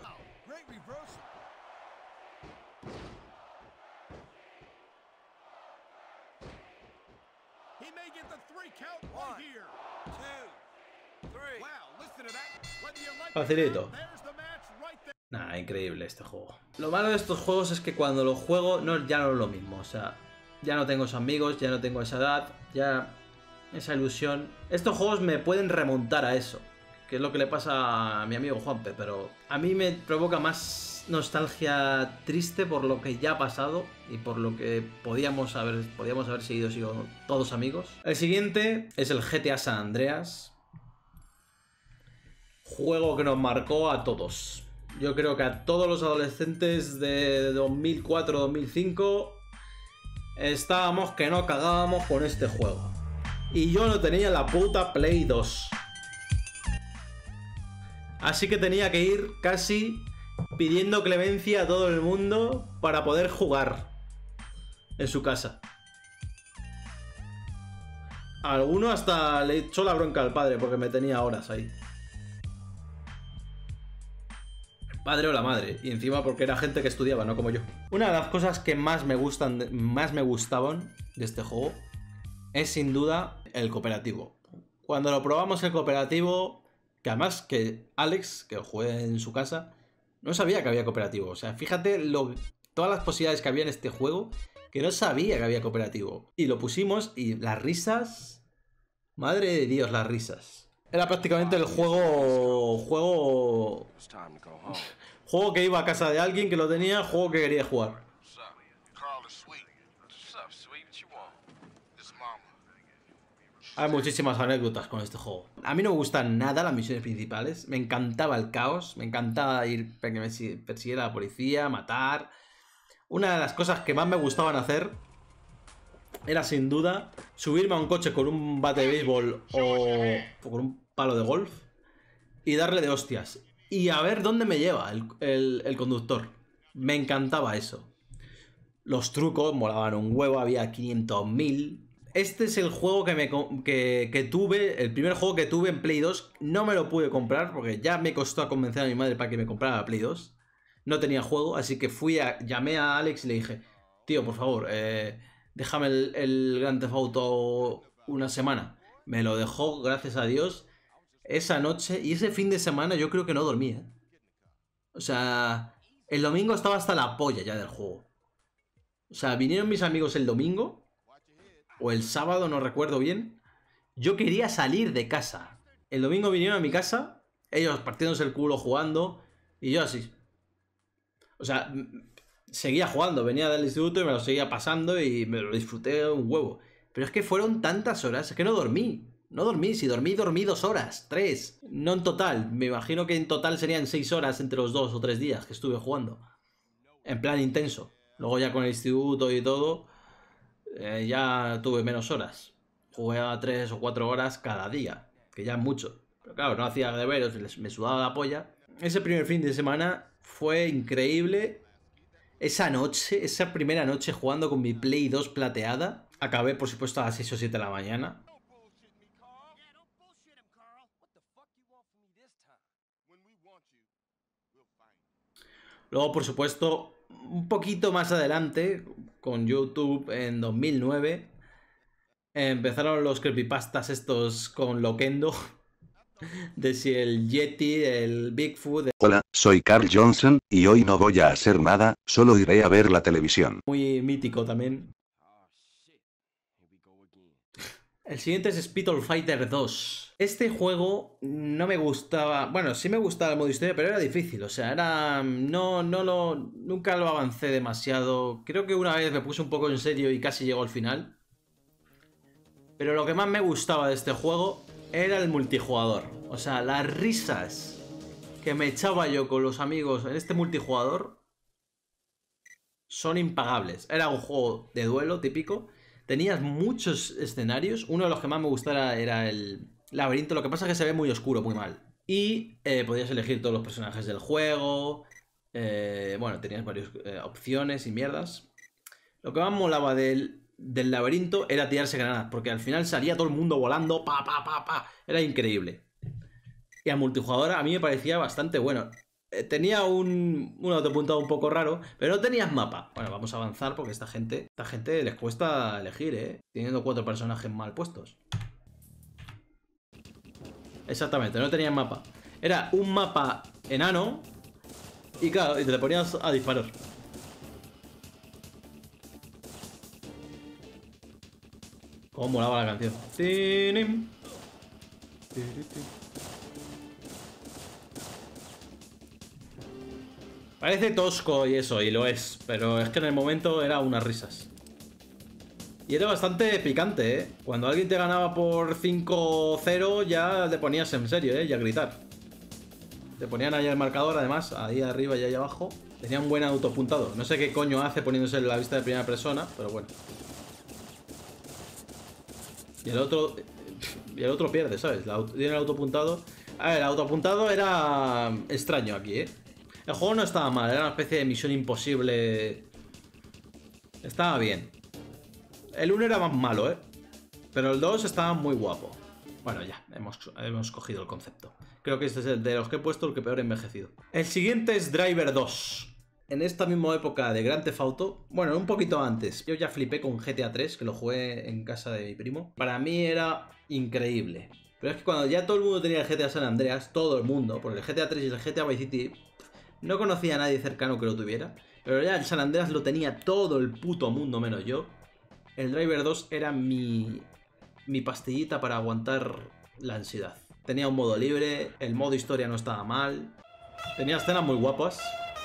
Facilito. Nah, increíble este juego. Lo malo de estos juegos es que cuando los juego ya no es lo mismo. O sea, ya no tengo esos amigos, ya no tengo esa edad, ya esa ilusión. Estos juegos me pueden remontar a eso, que es lo que le pasa a mi amigo Juanpe, pero a mí me provoca más nostalgia triste por lo que ya ha pasado y por lo que podíamos haber sido todos amigos. El siguiente es el GTA San Andreas. Juego que nos marcó a todos. Yo creo que a todos los adolescentes de 2004-2005 estábamos que no cagábamos con este juego. Y yo no tenía la puta Play 2. Así que tenía que ir casi pidiendo clemencia a todo el mundo para poder jugar en su casa. A alguno hasta le echó la bronca al padre porque me tenía horas ahí. Padre o la madre, y encima porque era gente que estudiaba, no como yo. Una de las cosas que más me gustaban de este juego es sin duda el cooperativo. Cuando lo probamos el cooperativo, que además que Alex, que jugué en su casa, no sabía que había cooperativo. O sea, fíjate todas las posibilidades que había en este juego, que no sabía que había cooperativo. Y lo pusimos y las risas... Madre de Dios, las risas. Era prácticamente el juego que iba a casa de alguien que lo tenía, juego que quería jugar. Hay muchísimas anécdotas con este juego. A mí no me gustan nada las misiones principales. Me encantaba el caos, me encantaba ir que me persiguiera la policía, matar. Una de las cosas que más me gustaban hacer era sin duda subirme a un coche con un bate de béisbol o con un palo de golf y darle de hostias y a ver dónde me lleva el conductor. Me encantaba eso. Los trucos molaban un huevo, había 500.000. Este es el juego que tuve, el primer juego que tuve en Play 2. No me lo pude comprar porque ya me costó convencer a mi madre para que me comprara la Play 2. No tenía juego, así que llamé a Alex y le dije: tío, por favor, déjame el Grand Theft Auto una semana. Me lo dejó, gracias a Dios, esa noche. Y ese fin de semana yo creo que no dormí, ¿eh? O sea, el domingo estaba hasta la polla ya del juego. O sea, vinieron mis amigos el domingo, o el sábado, no recuerdo bien. Yo quería salir de casa. El domingo vinieron a mi casa, ellos partiéndose el culo jugando, y yo así. O sea, seguía jugando, venía del instituto y me lo seguía pasando y me lo disfruté un huevo. Pero es que fueron tantas horas, es que no dormí. No dormí, si dormí 2 horas, 3. No en total, me imagino que en total serían 6 horas entre los 2 o 3 días que estuve jugando. En plan intenso. Luego ya con el instituto y todo, ya tuve menos horas. Jugué a 3 o 4 horas cada día, que ya es mucho. Pero claro, no hacía deberes, me sudaba la polla. Ese primer fin de semana fue increíble. Esa noche, esa primera noche jugando con mi Play 2 plateada. Acabé, por supuesto, a las 6 o 7 de la mañana. Luego, por supuesto, un poquito más adelante, con YouTube en 2009, empezaron los creepypastas estos con Loquendo, de si el Yeti, el Bigfoot. Hola, soy Carl Johnson, y hoy no voy a hacer nada, solo iré a ver la televisión. Muy mítico también. El siguiente es Spittle Fighter 2. Este juego no me gustaba. Bueno, sí me gustaba el modo historia, pero era difícil. O sea, era. Nunca lo avancé demasiado. Creo que una vez me puse un poco en serio y casi llegó al final. Pero lo que más me gustaba de este juego era el multijugador. O sea, las risas que me echaba yo con los amigos en este multijugador son impagables. Era un juego de duelo típico. Tenías muchos escenarios. Uno de los que más me gustaba era el laberinto. Lo que pasa es que se ve muy oscuro, muy mal. Y podías elegir todos los personajes del juego. Bueno, tenías varias opciones y mierdas. Lo que más molaba del laberinto era tirarse granadas, porque al final salía todo el mundo volando. Pa, pa, pa, pa. Era increíble. Y al multijugador a mí me parecía bastante bueno. Tenía un autopuntado un poco raro, pero no tenías mapa. Bueno, vamos a avanzar porque esta gente les cuesta elegir, teniendo 4 personajes mal puestos. Exactamente, no tenías mapa. Era un mapa enano y claro, y te ponías a disparar. Cómo molaba la canción. ¡Tinim! Parece tosco y eso, y lo es, pero es que en el momento era unas risas. Y era bastante picante, ¿eh? Cuando alguien te ganaba por 5-0 ya te ponías en serio, ¿eh? Y a gritar. Te ponían ahí el marcador, además, ahí arriba y ahí abajo. Tenía un buen autopuntado. No sé qué coño hace poniéndose en la vista de primera persona, pero bueno. Y el otro pierde, ¿sabes? Tiene el autopuntado. A ver, el autopuntado era extraño aquí, ¿eh? El juego no estaba mal, era una especie de misión imposible. Estaba bien. El 1 era más malo, ¿eh? Pero el 2 estaba muy guapo. Bueno, ya, hemos cogido el concepto. Creo que este es el de los que he puesto el que peor he envejecido. El siguiente es Driver 2. En esta misma época de Grand Theft Auto, bueno, un poquito antes, yo ya flipé con GTA 3, que lo jugué en casa de mi primo. Para mí era increíble. Pero es que cuando ya todo el mundo tenía el GTA San Andreas, todo el mundo, porque el GTA 3 y el GTA Vice City, no conocía a nadie cercano que lo tuviera. Pero ya el San Andreas lo tenía todo el puto mundo menos yo. El Driver 2 era mi pastillita para aguantar la ansiedad. Tenía un modo libre, el modo historia no estaba mal. Tenía escenas muy guapas.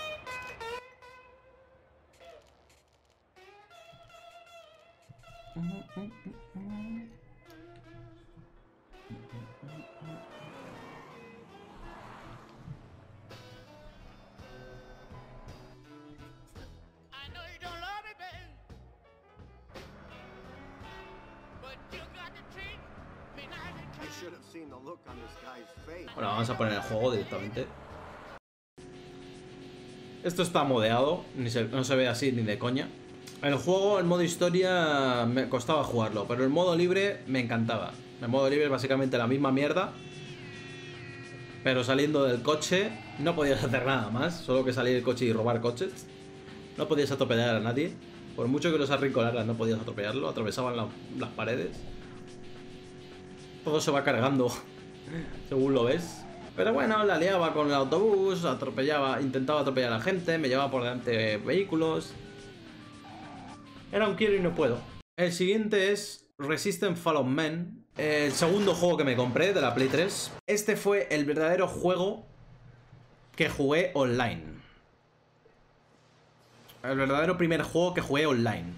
Bueno, vamos a poner el juego directamente. Esto está modeado, no se ve así ni de coña. El juego, el modo historia, me costaba jugarlo, pero el modo libre me encantaba. El modo libre es básicamente la misma mierda, pero saliendo del coche no podías hacer nada más, solo que salir del coche y robar coches. No podías atropellar a nadie. Por mucho que los arrincolaras no podías atropellarlo, atravesaban las paredes. Todo se va cargando según lo ves. Pero bueno, la liaba con el autobús, intentaba atropellar a la gente, me llevaba por delante vehículos. Era un quiero y no puedo. El siguiente es Resistance Fall of Men, el segundo juego que me compré de la Play 3. Este fue el verdadero juego que jugué online. El verdadero primer juego que jugué online.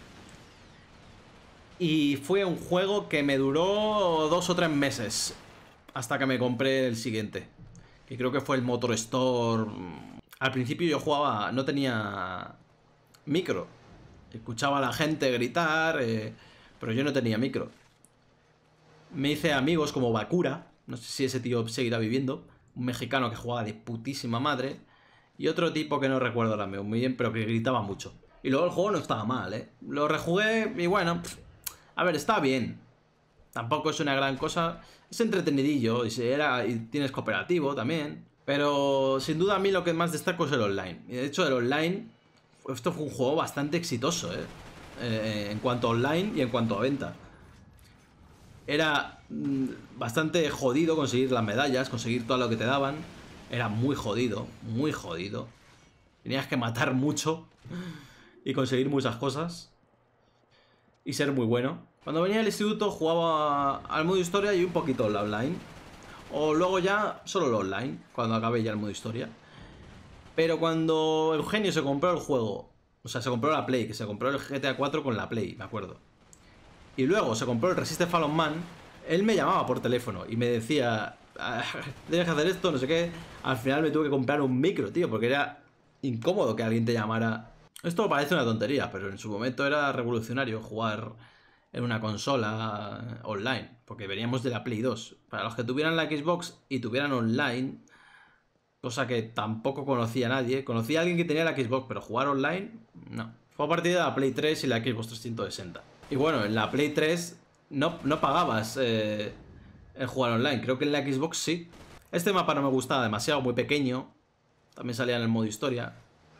Y fue un juego que me duró 2 o 3 meses hasta que me compré el siguiente, que creo que fue el Motor Store. Al principio yo jugaba, no tenía micro. Escuchaba a la gente gritar, pero yo no tenía micro. Me hice amigos como Bakura, no sé si ese tío seguirá viviendo, un mexicano que jugaba de putísima madre, y otro tipo que no recuerdo ahora muy bien, pero que gritaba mucho. Y luego el juego no estaba mal, Lo rejugué y bueno, a ver, está bien. Tampoco es una gran cosa, es entretenidillo, y tienes cooperativo también. Pero sin duda a mí lo que más destaco es el online. Y de hecho el online, esto fue un juego bastante exitoso, en cuanto a online y en cuanto a venta. Era bastante jodido conseguir las medallas, conseguir todo lo que te daban. Era muy jodido, muy jodido. Tenías que matar mucho y conseguir muchas cosas. Y ser muy bueno. Cuando venía al instituto jugaba al modo historia y un poquito la online. O luego ya solo lo online, cuando acabé ya el modo historia. Pero cuando Eugenio se compró el juego, o sea, se compró la Play, que se compró el GTA 4 con la Play, me acuerdo. Y luego se compró el Resistance Fall of Man, él me llamaba por teléfono y me decía, tienes que hacer esto, no sé qué. Al final me tuve que comprar un micro, tío, porque era incómodo que alguien te llamara. Esto parece una tontería, pero en su momento era revolucionario jugar en una consola online, porque veníamos de la Play 2. Para los que tuvieran la Xbox y tuvieran online, cosa que tampoco conocía a nadie. Conocía a alguien que tenía la Xbox, pero jugar online, no. Fue a partir de la Play 3 y la Xbox 360. Y bueno, en la Play 3 no pagabas el jugar online. Creo que en la Xbox sí. Este mapa no me gustaba demasiado, muy pequeño. También salía en el modo historia.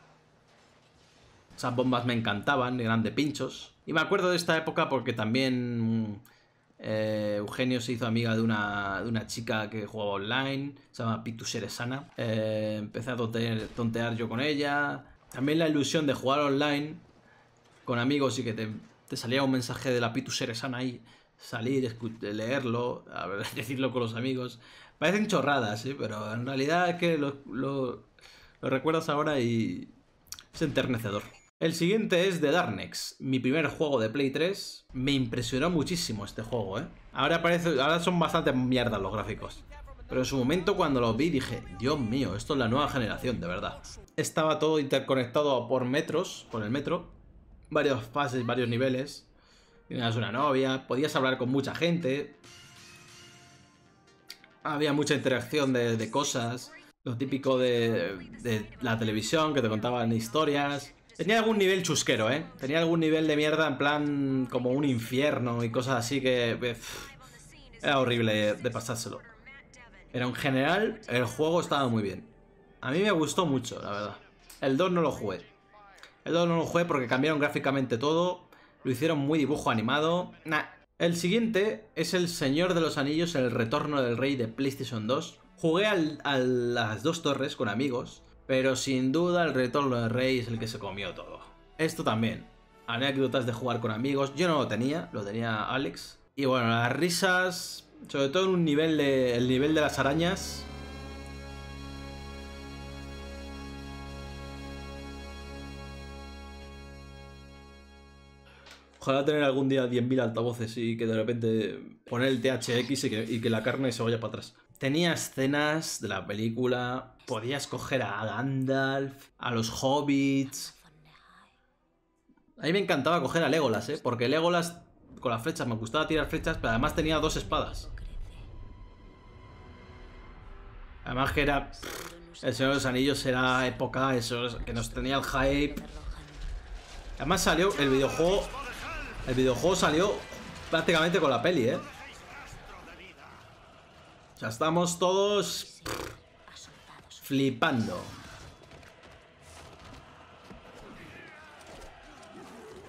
Esas bombas me encantaban, eran de pinchos. Y me acuerdo de esta época porque también Eugenio se hizo amiga de una chica que jugaba online. Se llama Pitu Seresana. Empecé a tontear yo con ella. También la ilusión de jugar online con amigos y que te salía un mensaje de la Pitu Seresana ahí. Salir, leerlo, decirlo con los amigos. Parecen chorradas, pero en realidad es que lo recuerdas ahora y es enternecedor. El siguiente es The Darkness, mi primer juego de Play 3. Me impresionó muchísimo este juego, Ahora son bastante mierdas los gráficos. Pero en su momento cuando lo vi dije, Dios mío, esto es la nueva generación, de verdad. Estaba todo interconectado por metros, por el metro. Varias fases, varios niveles. Tenías una novia, podías hablar con mucha gente. Había mucha interacción de cosas. Lo típico de la televisión, que te contaban historias. Tenía algún nivel chusquero, Tenía algún nivel de mierda en plan como un infierno y cosas así que era horrible de pasárselo. Pero en general el juego estaba muy bien. A mí me gustó mucho, la verdad. El 2 no lo jugué. El 2 no lo jugué porque cambiaron gráficamente todo. Lo hicieron muy dibujo animado. Nah. El siguiente es El Señor de los Anillos, El Retorno del Rey de PlayStation 2. Jugué a las dos torres con amigos. Pero sin duda el Retorno del Rey es el que se comió todo. Esto también. Anécdotas de jugar con amigos. Yo no lo tenía Alex. Y bueno, las risas, sobre todo en el nivel de las arañas. Ojalá tener algún día 10.000 altavoces y que de repente poner el THX y que la carne se vaya para atrás. Tenía escenas de la película. Podías coger a Gandalf, a los hobbits. A mí me encantaba coger a Legolas, porque Legolas con las flechas, me gustaba tirar flechas, pero además tenía 2 espadas. Además que era... El Señor de los Anillos era época, eso, que nos tenía el hype. Además salió el videojuego... El videojuego salió prácticamente con la peli, O sea, estamos todos flipando.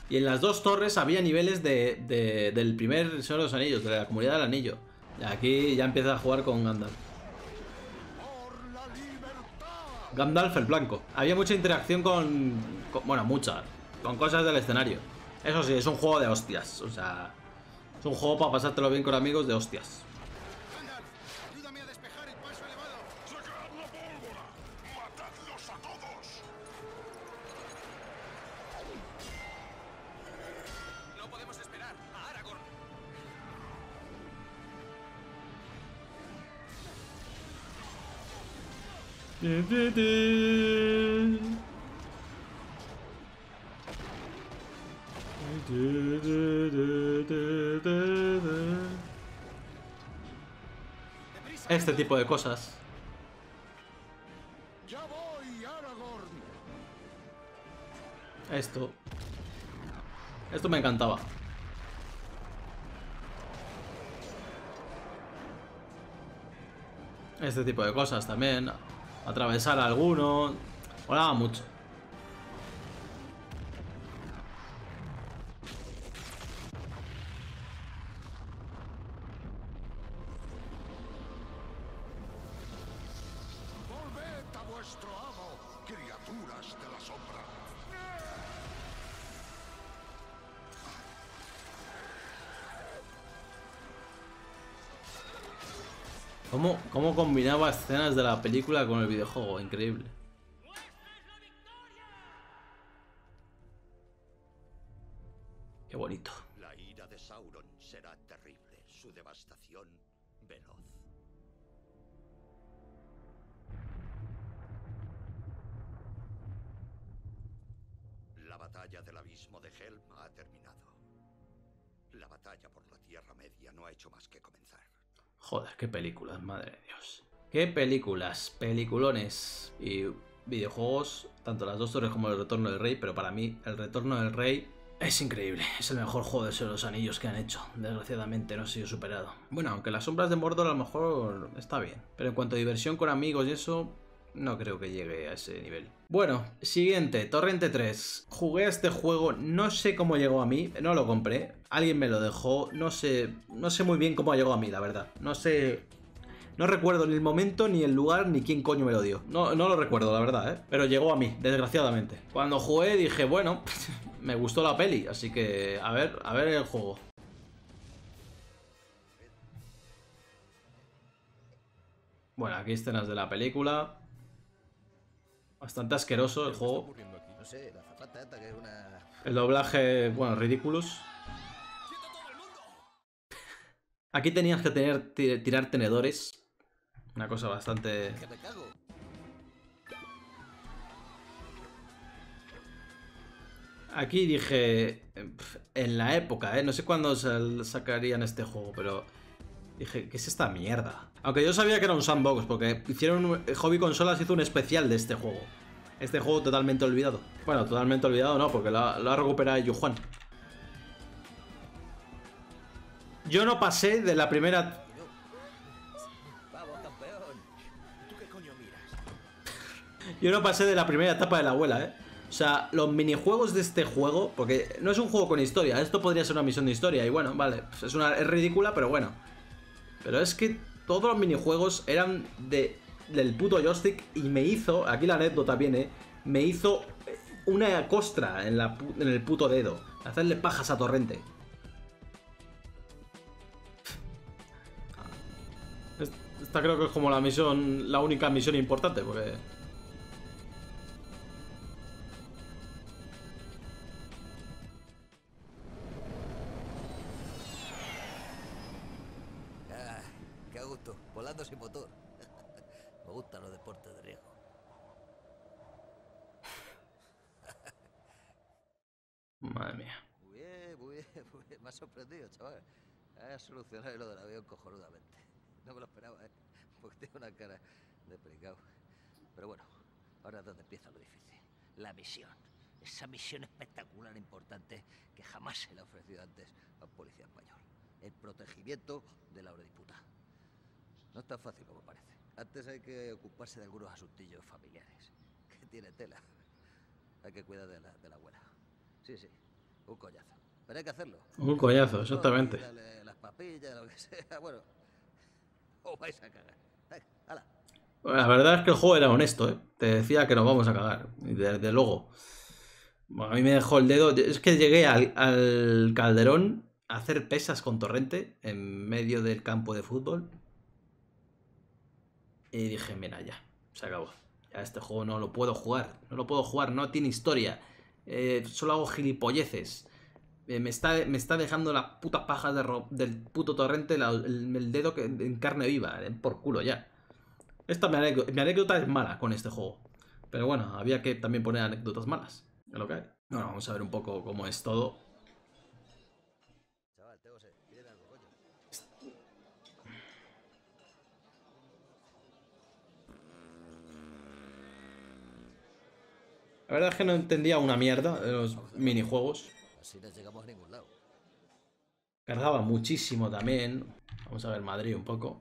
Y en las dos torres había niveles del primer Señor de los Anillos, de la Comunidad del Anillo. Y aquí ya empieza a jugar con Gandalf. Gandalf el Blanco. Había mucha interacción bueno, mucha. Con cosas del escenario. Eso sí, es un juego de hostias. O sea, es un juego para pasártelo bien con amigos de hostias. Ayúdame a despejar el paso elevado. ¡Sacad la pólvora! ¡Matadlos a todos! No podemos esperar. A Aragorn. Este tipo de cosas. ¡Ya voy, Aragorn! Esto me encantaba. Este tipo de cosas también. Atravesar a alguno. Molaba mucho. ¡Volved a vuestro amo, criaturas de la sombra! ¿Cómo combinaba escenas de la película con el videojuego? Increíble. Qué bonito. La ira de Sauron será terrible, su devastación veloz. La batalla del abismo de Helm ha terminado. La batalla por la Tierra Media no ha hecho más que comenzar. Joder, qué películas, madre de Dios. Qué películas, peliculones y videojuegos, tanto las dos torres como el Retorno del Rey, pero para mí el Retorno del Rey es increíble. Es el mejor juego de Señor de los Anillos que han hecho. Desgraciadamente no ha sido superado. Bueno, aunque las sombras de Mordor a lo mejor está bien, pero en cuanto a diversión con amigos y eso, no creo que llegue a ese nivel. Bueno, siguiente, Torrente 3. Jugué a este juego, no sé cómo llegó a mí, no lo compré. Alguien me lo dejó, no sé muy bien cómo llegó a mí, la verdad. No recuerdo ni el momento, ni el lugar, ni quién coño me lo dio. No lo recuerdo, la verdad, ¿eh? Pero llegó a mí, desgraciadamente. Cuando jugué dije, bueno, me gustó la peli, así que a ver el juego. Bueno, aquí escenas de la película. Bastante asqueroso el juego. No sé, la azafata esta que es una... El doblaje, bueno, ridículos. Aquí tenías que tirar tenedores. Una cosa bastante... ¡Que me cago! Aquí dije... En la época, no sé cuándo sacarían este juego, pero... Dije, ¿qué es esta mierda? Aunque yo sabía que era un sandbox, porque Hobby Consolas hizo un especial de este juego. Este juego totalmente olvidado. Bueno, totalmente olvidado no, porque lo ha recuperado Yujuan. Yo no pasé de la primera... ¡Vamos, campeón! ¿Tú qué coño miras? Yo no pasé de la primera etapa de la abuela, ¿eh? O sea, los minijuegos de este juego... Porque no es un juego con historia. Esto podría ser una misión de historia. Y bueno, vale. Pues es ridícula, pero bueno. Pero es que todos los minijuegos eran del puto joystick. Y me hizo... Aquí la anécdota viene. Me hizo una costra en el puto dedo. Hacerle pajas a Torrente. Esta creo que es como la única misión importante, porque... Ah, qué a gusto, volando sin motor. Me gustan los deportes de riesgo. Madre mía. Muy bien, muy bien, muy bien. Me ha sorprendido, chaval. Has solucionado lo del avión cojonudamente. No me lo esperaba, ¿eh? Porque tengo una cara de pringao. Pero bueno, ahora es donde empieza lo difícil. La misión. Esa misión espectacular e importante que jamás se le ha ofrecido antes a un policía español. El protegimiento de la eurodisputa. No es tan fácil como parece. Antes hay que ocuparse de algunos asuntillos familiares. Que tiene tela. Hay que cuidar de la abuela. Sí, sí. Un coñazo. Pero hay que hacerlo. Un coñazo, exactamente. Dale las papillas, lo que sea. Bueno. O vais a cagar. Venga, hala. Bueno, la verdad es que el juego era honesto, ¿eh? Te decía que nos vamos a cagar. Y desde luego. Bueno, a mí me dejó el dedo. Es que llegué al Calderón a hacer pesas con Torrente en medio del campo de fútbol. Y dije, mira, ya. Se acabó. Ya este juego no lo puedo jugar. No lo puedo jugar, no tiene historia. Solo hago gilipolleces. Me está dejando las putas pajas del puto Torrente el dedo en carne viva. Por culo ya. Esta mi anécdota es mala con este juego. Pero bueno, había que también poner anécdotas malas. Es lo que hay. Bueno, vamos a ver un poco cómo es todo. Chaval, tengo sed. Pídeme algo, coño. La verdad es que no entendía una mierda de los minijuegos. Así no llegamos a ningún lado. Cargaba muchísimo también. Vamos a ver Madrid un poco.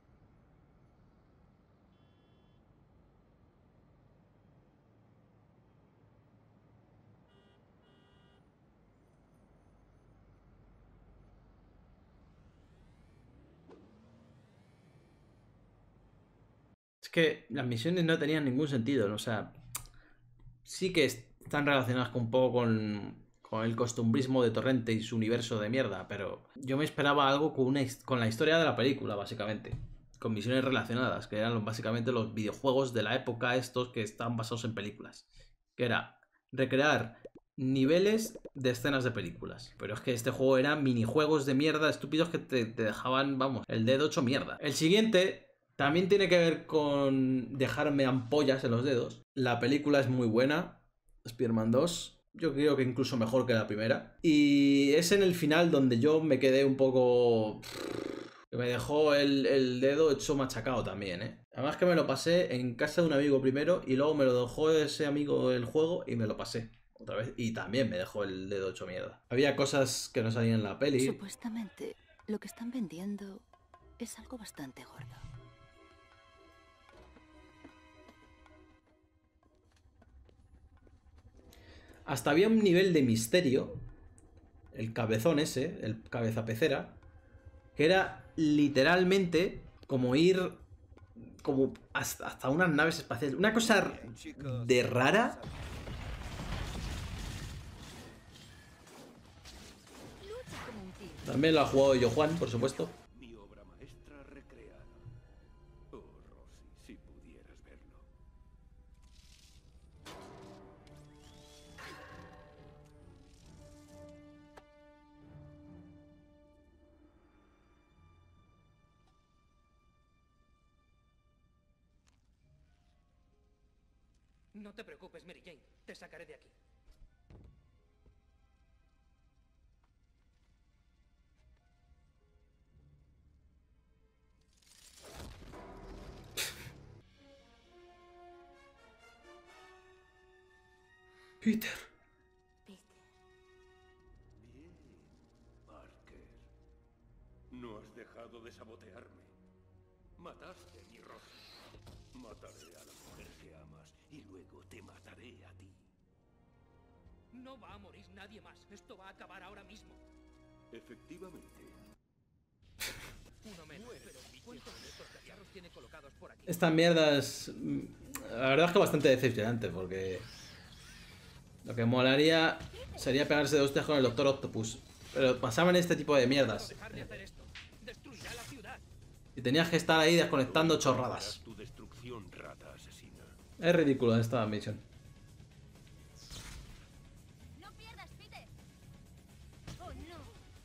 Es que las misiones no tenían ningún sentido, ¿no? O sea, sí que están relacionadas un poco con el costumbrismo de Torrente y su universo de mierda, pero yo me esperaba algo con la historia de la película, básicamente. Con misiones relacionadas, que eran básicamente los videojuegos de la época estos que están basados en películas. Que era recrear niveles de escenas de películas. Pero es que este juego era minijuegos de mierda estúpidos que te dejaban, vamos, el dedo hecho mierda. El siguiente también tiene que ver con dejarme ampollas en los dedos. La película es muy buena, Spider-Man 2. Yo creo que incluso mejor que la primera. Y es en el final donde yo me quedé un poco... que me dejó el dedo hecho machacado también, ¿eh? Además que me lo pasé en casa de un amigo primero y luego me lo dejó ese amigo el juego y me lo pasé otra vez. Y también me dejó el dedo hecho mierda. Había cosas que no salían en la peli. Supuestamente, lo que están vendiendo es algo bastante gordo. Hasta había un nivel de misterio, el cabezón ese, el cabeza pecera, que era literalmente como ir como hasta unas naves espaciales. Una cosa de rara. También lo ha jugado yo, Juan, por supuesto. Mi obra maestra recreada. Oh, Rosy, si pudieras verlo. No te preocupes, Mary Jane. Te sacaré de aquí. Peter. Bien, Parker. No has dejado de sabotearme. Mataste a mi Rosy. Mataré a la mujer que amas y luego te mataré a ti. No va a morir nadie más. Esto va a acabar ahora mismo. Efectivamente. Uno menos, pero ¿cuántos de estos cacharros tiene colocados por aquí? Esta mierda es... La verdad es que bastante decepcionante porque... Lo que molaría sería pegarse de hostias con el Doctor Octopus. Pero pasaban este tipo de mierdas. Y tenías que estar ahí desconectando chorradas. Tu destrucción, rata asesina. Es ridículo esta misión. No pierdas, Peter. Oh, no.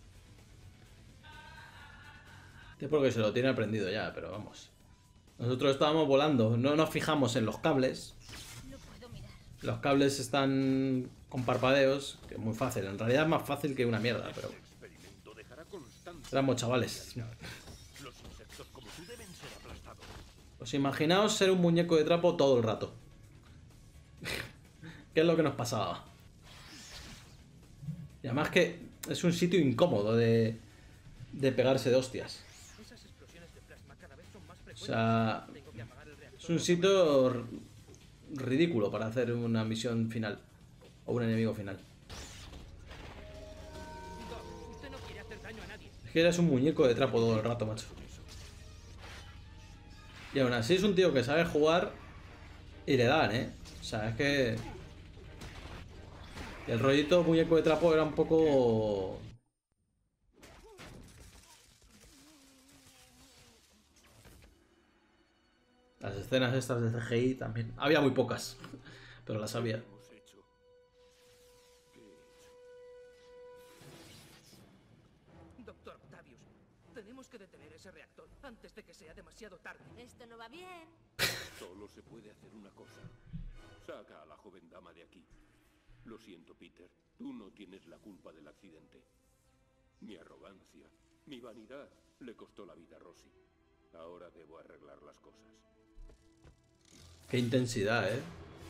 Es porque se lo tiene aprendido ya, pero vamos. Nosotros estábamos volando, no nos fijamos en los cables. No puedo mirar. Los cables están con parpadeos, que es muy fácil. En realidad es más fácil que una mierda, pero... Éramos chavales. Los insectos como tú deben ser aplastados. Pues imaginaos ser un muñeco de trapo todo el rato. ¿Qué es lo que nos pasaba? Y además que es un sitio incómodo de pegarse de hostias. O sea, es un sitio ridículo para hacer una misión final. O un enemigo final. Es que eres un muñeco de trapo todo el rato, macho. Y aún así es un tío que sabe jugar y le dan, ¿eh? O sea, es que... El rollito muñeco de trapo era un poco... Las escenas estas de CGI también. Había muy pocas, pero las había. Doctor Octavius, tenemos que detener ese reactor antes de que sea demasiado tarde. Esto no va bien. Solo se puede hacer una cosa. Saca a la joven dama de aquí. Lo siento, Peter. Tú no tienes la culpa del accidente. Mi arrogancia, mi vanidad, le costó la vida a Rosie. Ahora debo arreglar las cosas. Qué intensidad, ¿eh?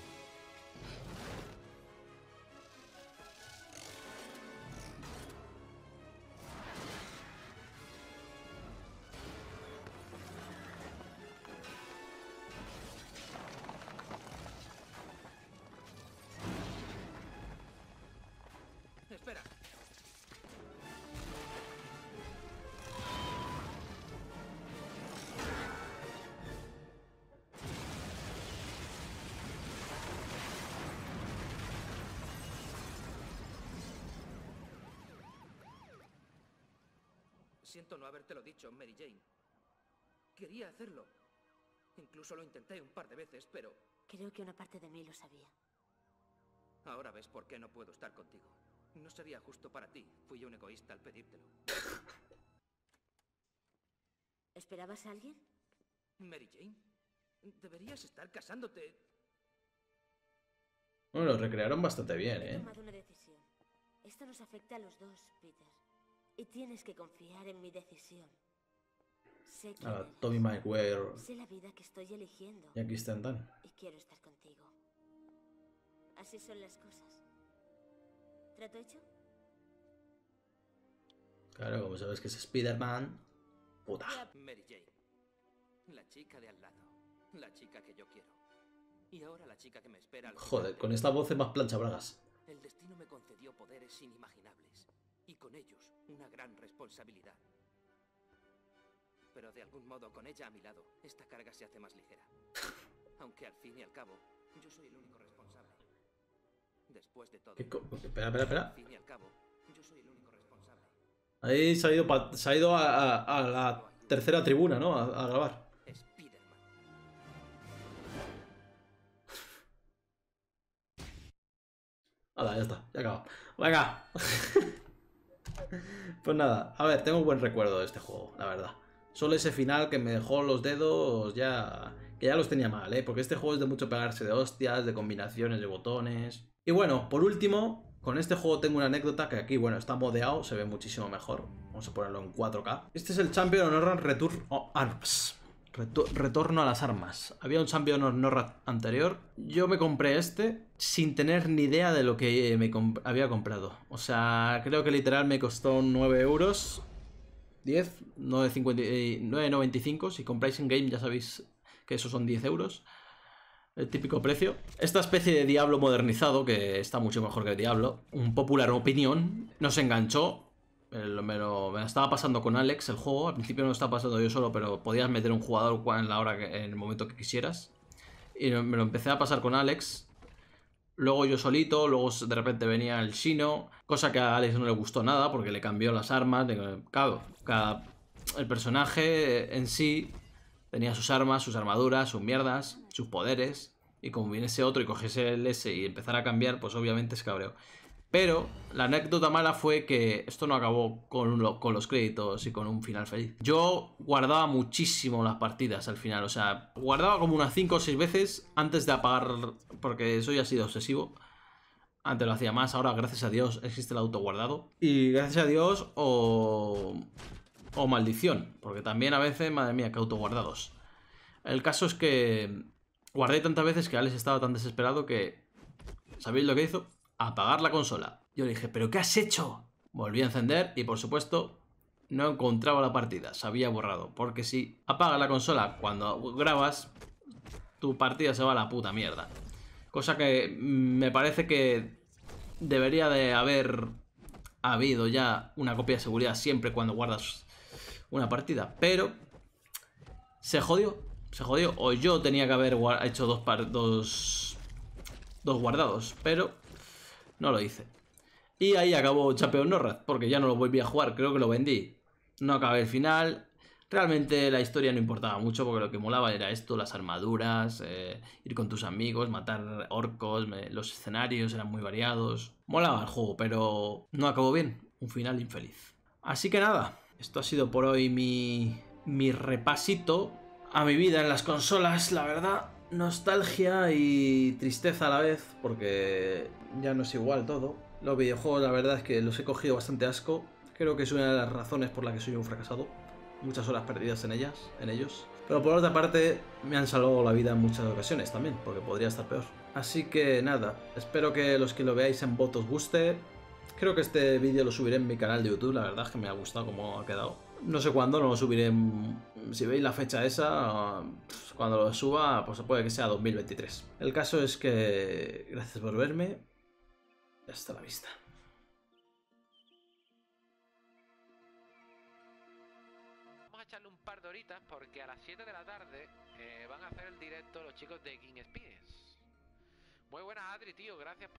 Espera. Siento no habértelo dicho, Mary Jane. Quería hacerlo. Incluso lo intenté un par de veces, pero Creo que una parte de mí lo sabía. ahora ves por qué no puedo estar contigo. No sería justo para ti. Fui un egoísta al pedírtelo. ¿Esperabas a alguien? Mary Jane, deberías estar casándote. Bueno, lo recrearon bastante bien, He ¿eh? tomado una decisión. Esto nos afecta a los dos, Peter. Y tienes que confiar en mi decisión. Sé quién A eres. Tommy Maguire Sé la vida que estoy eligiendo. y aquí están tan. Y quiero estar contigo. Así son las cosas. ¿Trato hecho? Claro, como sabes que es Spider-Man. Puta. Mary Jane, la chica de al lado. La chica que yo quiero. Y ahora la chica que me espera al Joder, final con de- esta voz es más plancha bragas. El destino me concedió poderes inimaginables. Y con ellos, una gran responsabilidad. Pero de algún modo, con ella a mi lado, esta carga se hace más ligera. Aunque al fin y al cabo, yo soy el único responsable. Después de todo. Espera, espera, espera. Al fin y al cabo, yo soy el único responsable. Ahí se ha ido a la tercera tribuna, ¿no? A grabar. Spider-Man. Hala, ya está, ya acaba. Venga. Pues nada, a ver, tengo un buen recuerdo de este juego, la verdad. Solo ese final que me dejó los dedos ya... Que ya los tenía mal, ¿eh? Porque este juego es de mucho pegarse de hostias, de combinaciones de botones. Y bueno, por último, con este juego tengo una anécdota que aquí, bueno, está modeado, se ve muchísimo mejor. Vamos a ponerlo en 4K. Este es el Champion of Return of Arms. Retorno a las armas. Había un Champion of Norra anterior. Yo me compré este sin tener ni idea de lo que había comprado. O sea, creo que literal me costó 9 euros. 10, 9,95. Si compráis en game ya sabéis que esos son 10 euros. El típico precio. Esta especie de Diablo modernizado, que está mucho mejor que el Diablo. Un popular opinion. Nos enganchó. Me lo estaba pasando con Alex el juego. Al principio no lo estaba pasando yo solo, pero podías meter un jugador en el momento que quisieras. Y me lo empecé a pasar con Alex. Luego yo solito, luego de repente venía el Shino. Cosa que a Alex no le gustó nada porque le cambió las armas. Claro, el personaje en sí tenía sus armas, sus armaduras, sus mierdas, sus poderes. Y como viniese otro y cogiese el S y empezara a cambiar, pues obviamente es cabreo. Pero la anécdota mala fue que esto no acabó con los créditos y con un final feliz. Yo guardaba muchísimo las partidas al final. O sea, guardaba como unas 5 o 6 veces antes de apagar, porque soy así de obsesivo. Antes lo hacía más, ahora gracias a Dios existe el autoguardado. Y gracias a Dios o maldición, porque también a veces, madre mía, que autoguardados. El caso es que guardé tantas veces que Alex estaba tan desesperado que... ¿Sabéis lo que hizo? Apagar la consola. Yo le dije, ¿pero qué has hecho? Volví a encender y por supuesto no encontraba la partida, se había borrado. Porque si apagas la consola cuando grabas, tu partida se va a la puta mierda. Cosa que me parece que debería de haber ha habido ya una copia de seguridad siempre cuando guardas una partida, pero se jodió, o yo tenía que haber hecho dos guardados, pero no lo hice. Y ahí acabó Champions Norrath, porque ya no lo volví a jugar, creo que lo vendí. No acabé el final. Realmente la historia no importaba mucho, porque lo que molaba era esto, las armaduras, ir con tus amigos, matar orcos, los escenarios eran muy variados. Molaba el juego, pero no acabó bien, un final infeliz. Así que nada, esto ha sido por hoy mi repasito a mi vida en las consolas, la verdad. Nostalgia y tristeza a la vez, porque ya no es igual todo. Los videojuegos, la verdad es que los he cogido bastante asco. Creo que es una de las razones por las que soy un fracasado. Muchas horas perdidas en ellos. Pero por otra parte, me han salvado la vida en muchas ocasiones también, porque podría estar peor. Así que nada, espero que los que lo veáis en bot os guste. Creo que este vídeo lo subiré en mi canal de YouTube, la verdad es que me ha gustado cómo ha quedado. No sé cuándo, no lo subiré. Si veis la fecha esa, cuando lo suba, pues puede que sea 2023. El caso es que gracias por verme. Hasta la vista. Vamos a echarle un par de horitas porque a las 7 de la tarde van a hacer el directo los chicos de King Spines. Muy buenas, Adri, tío, gracias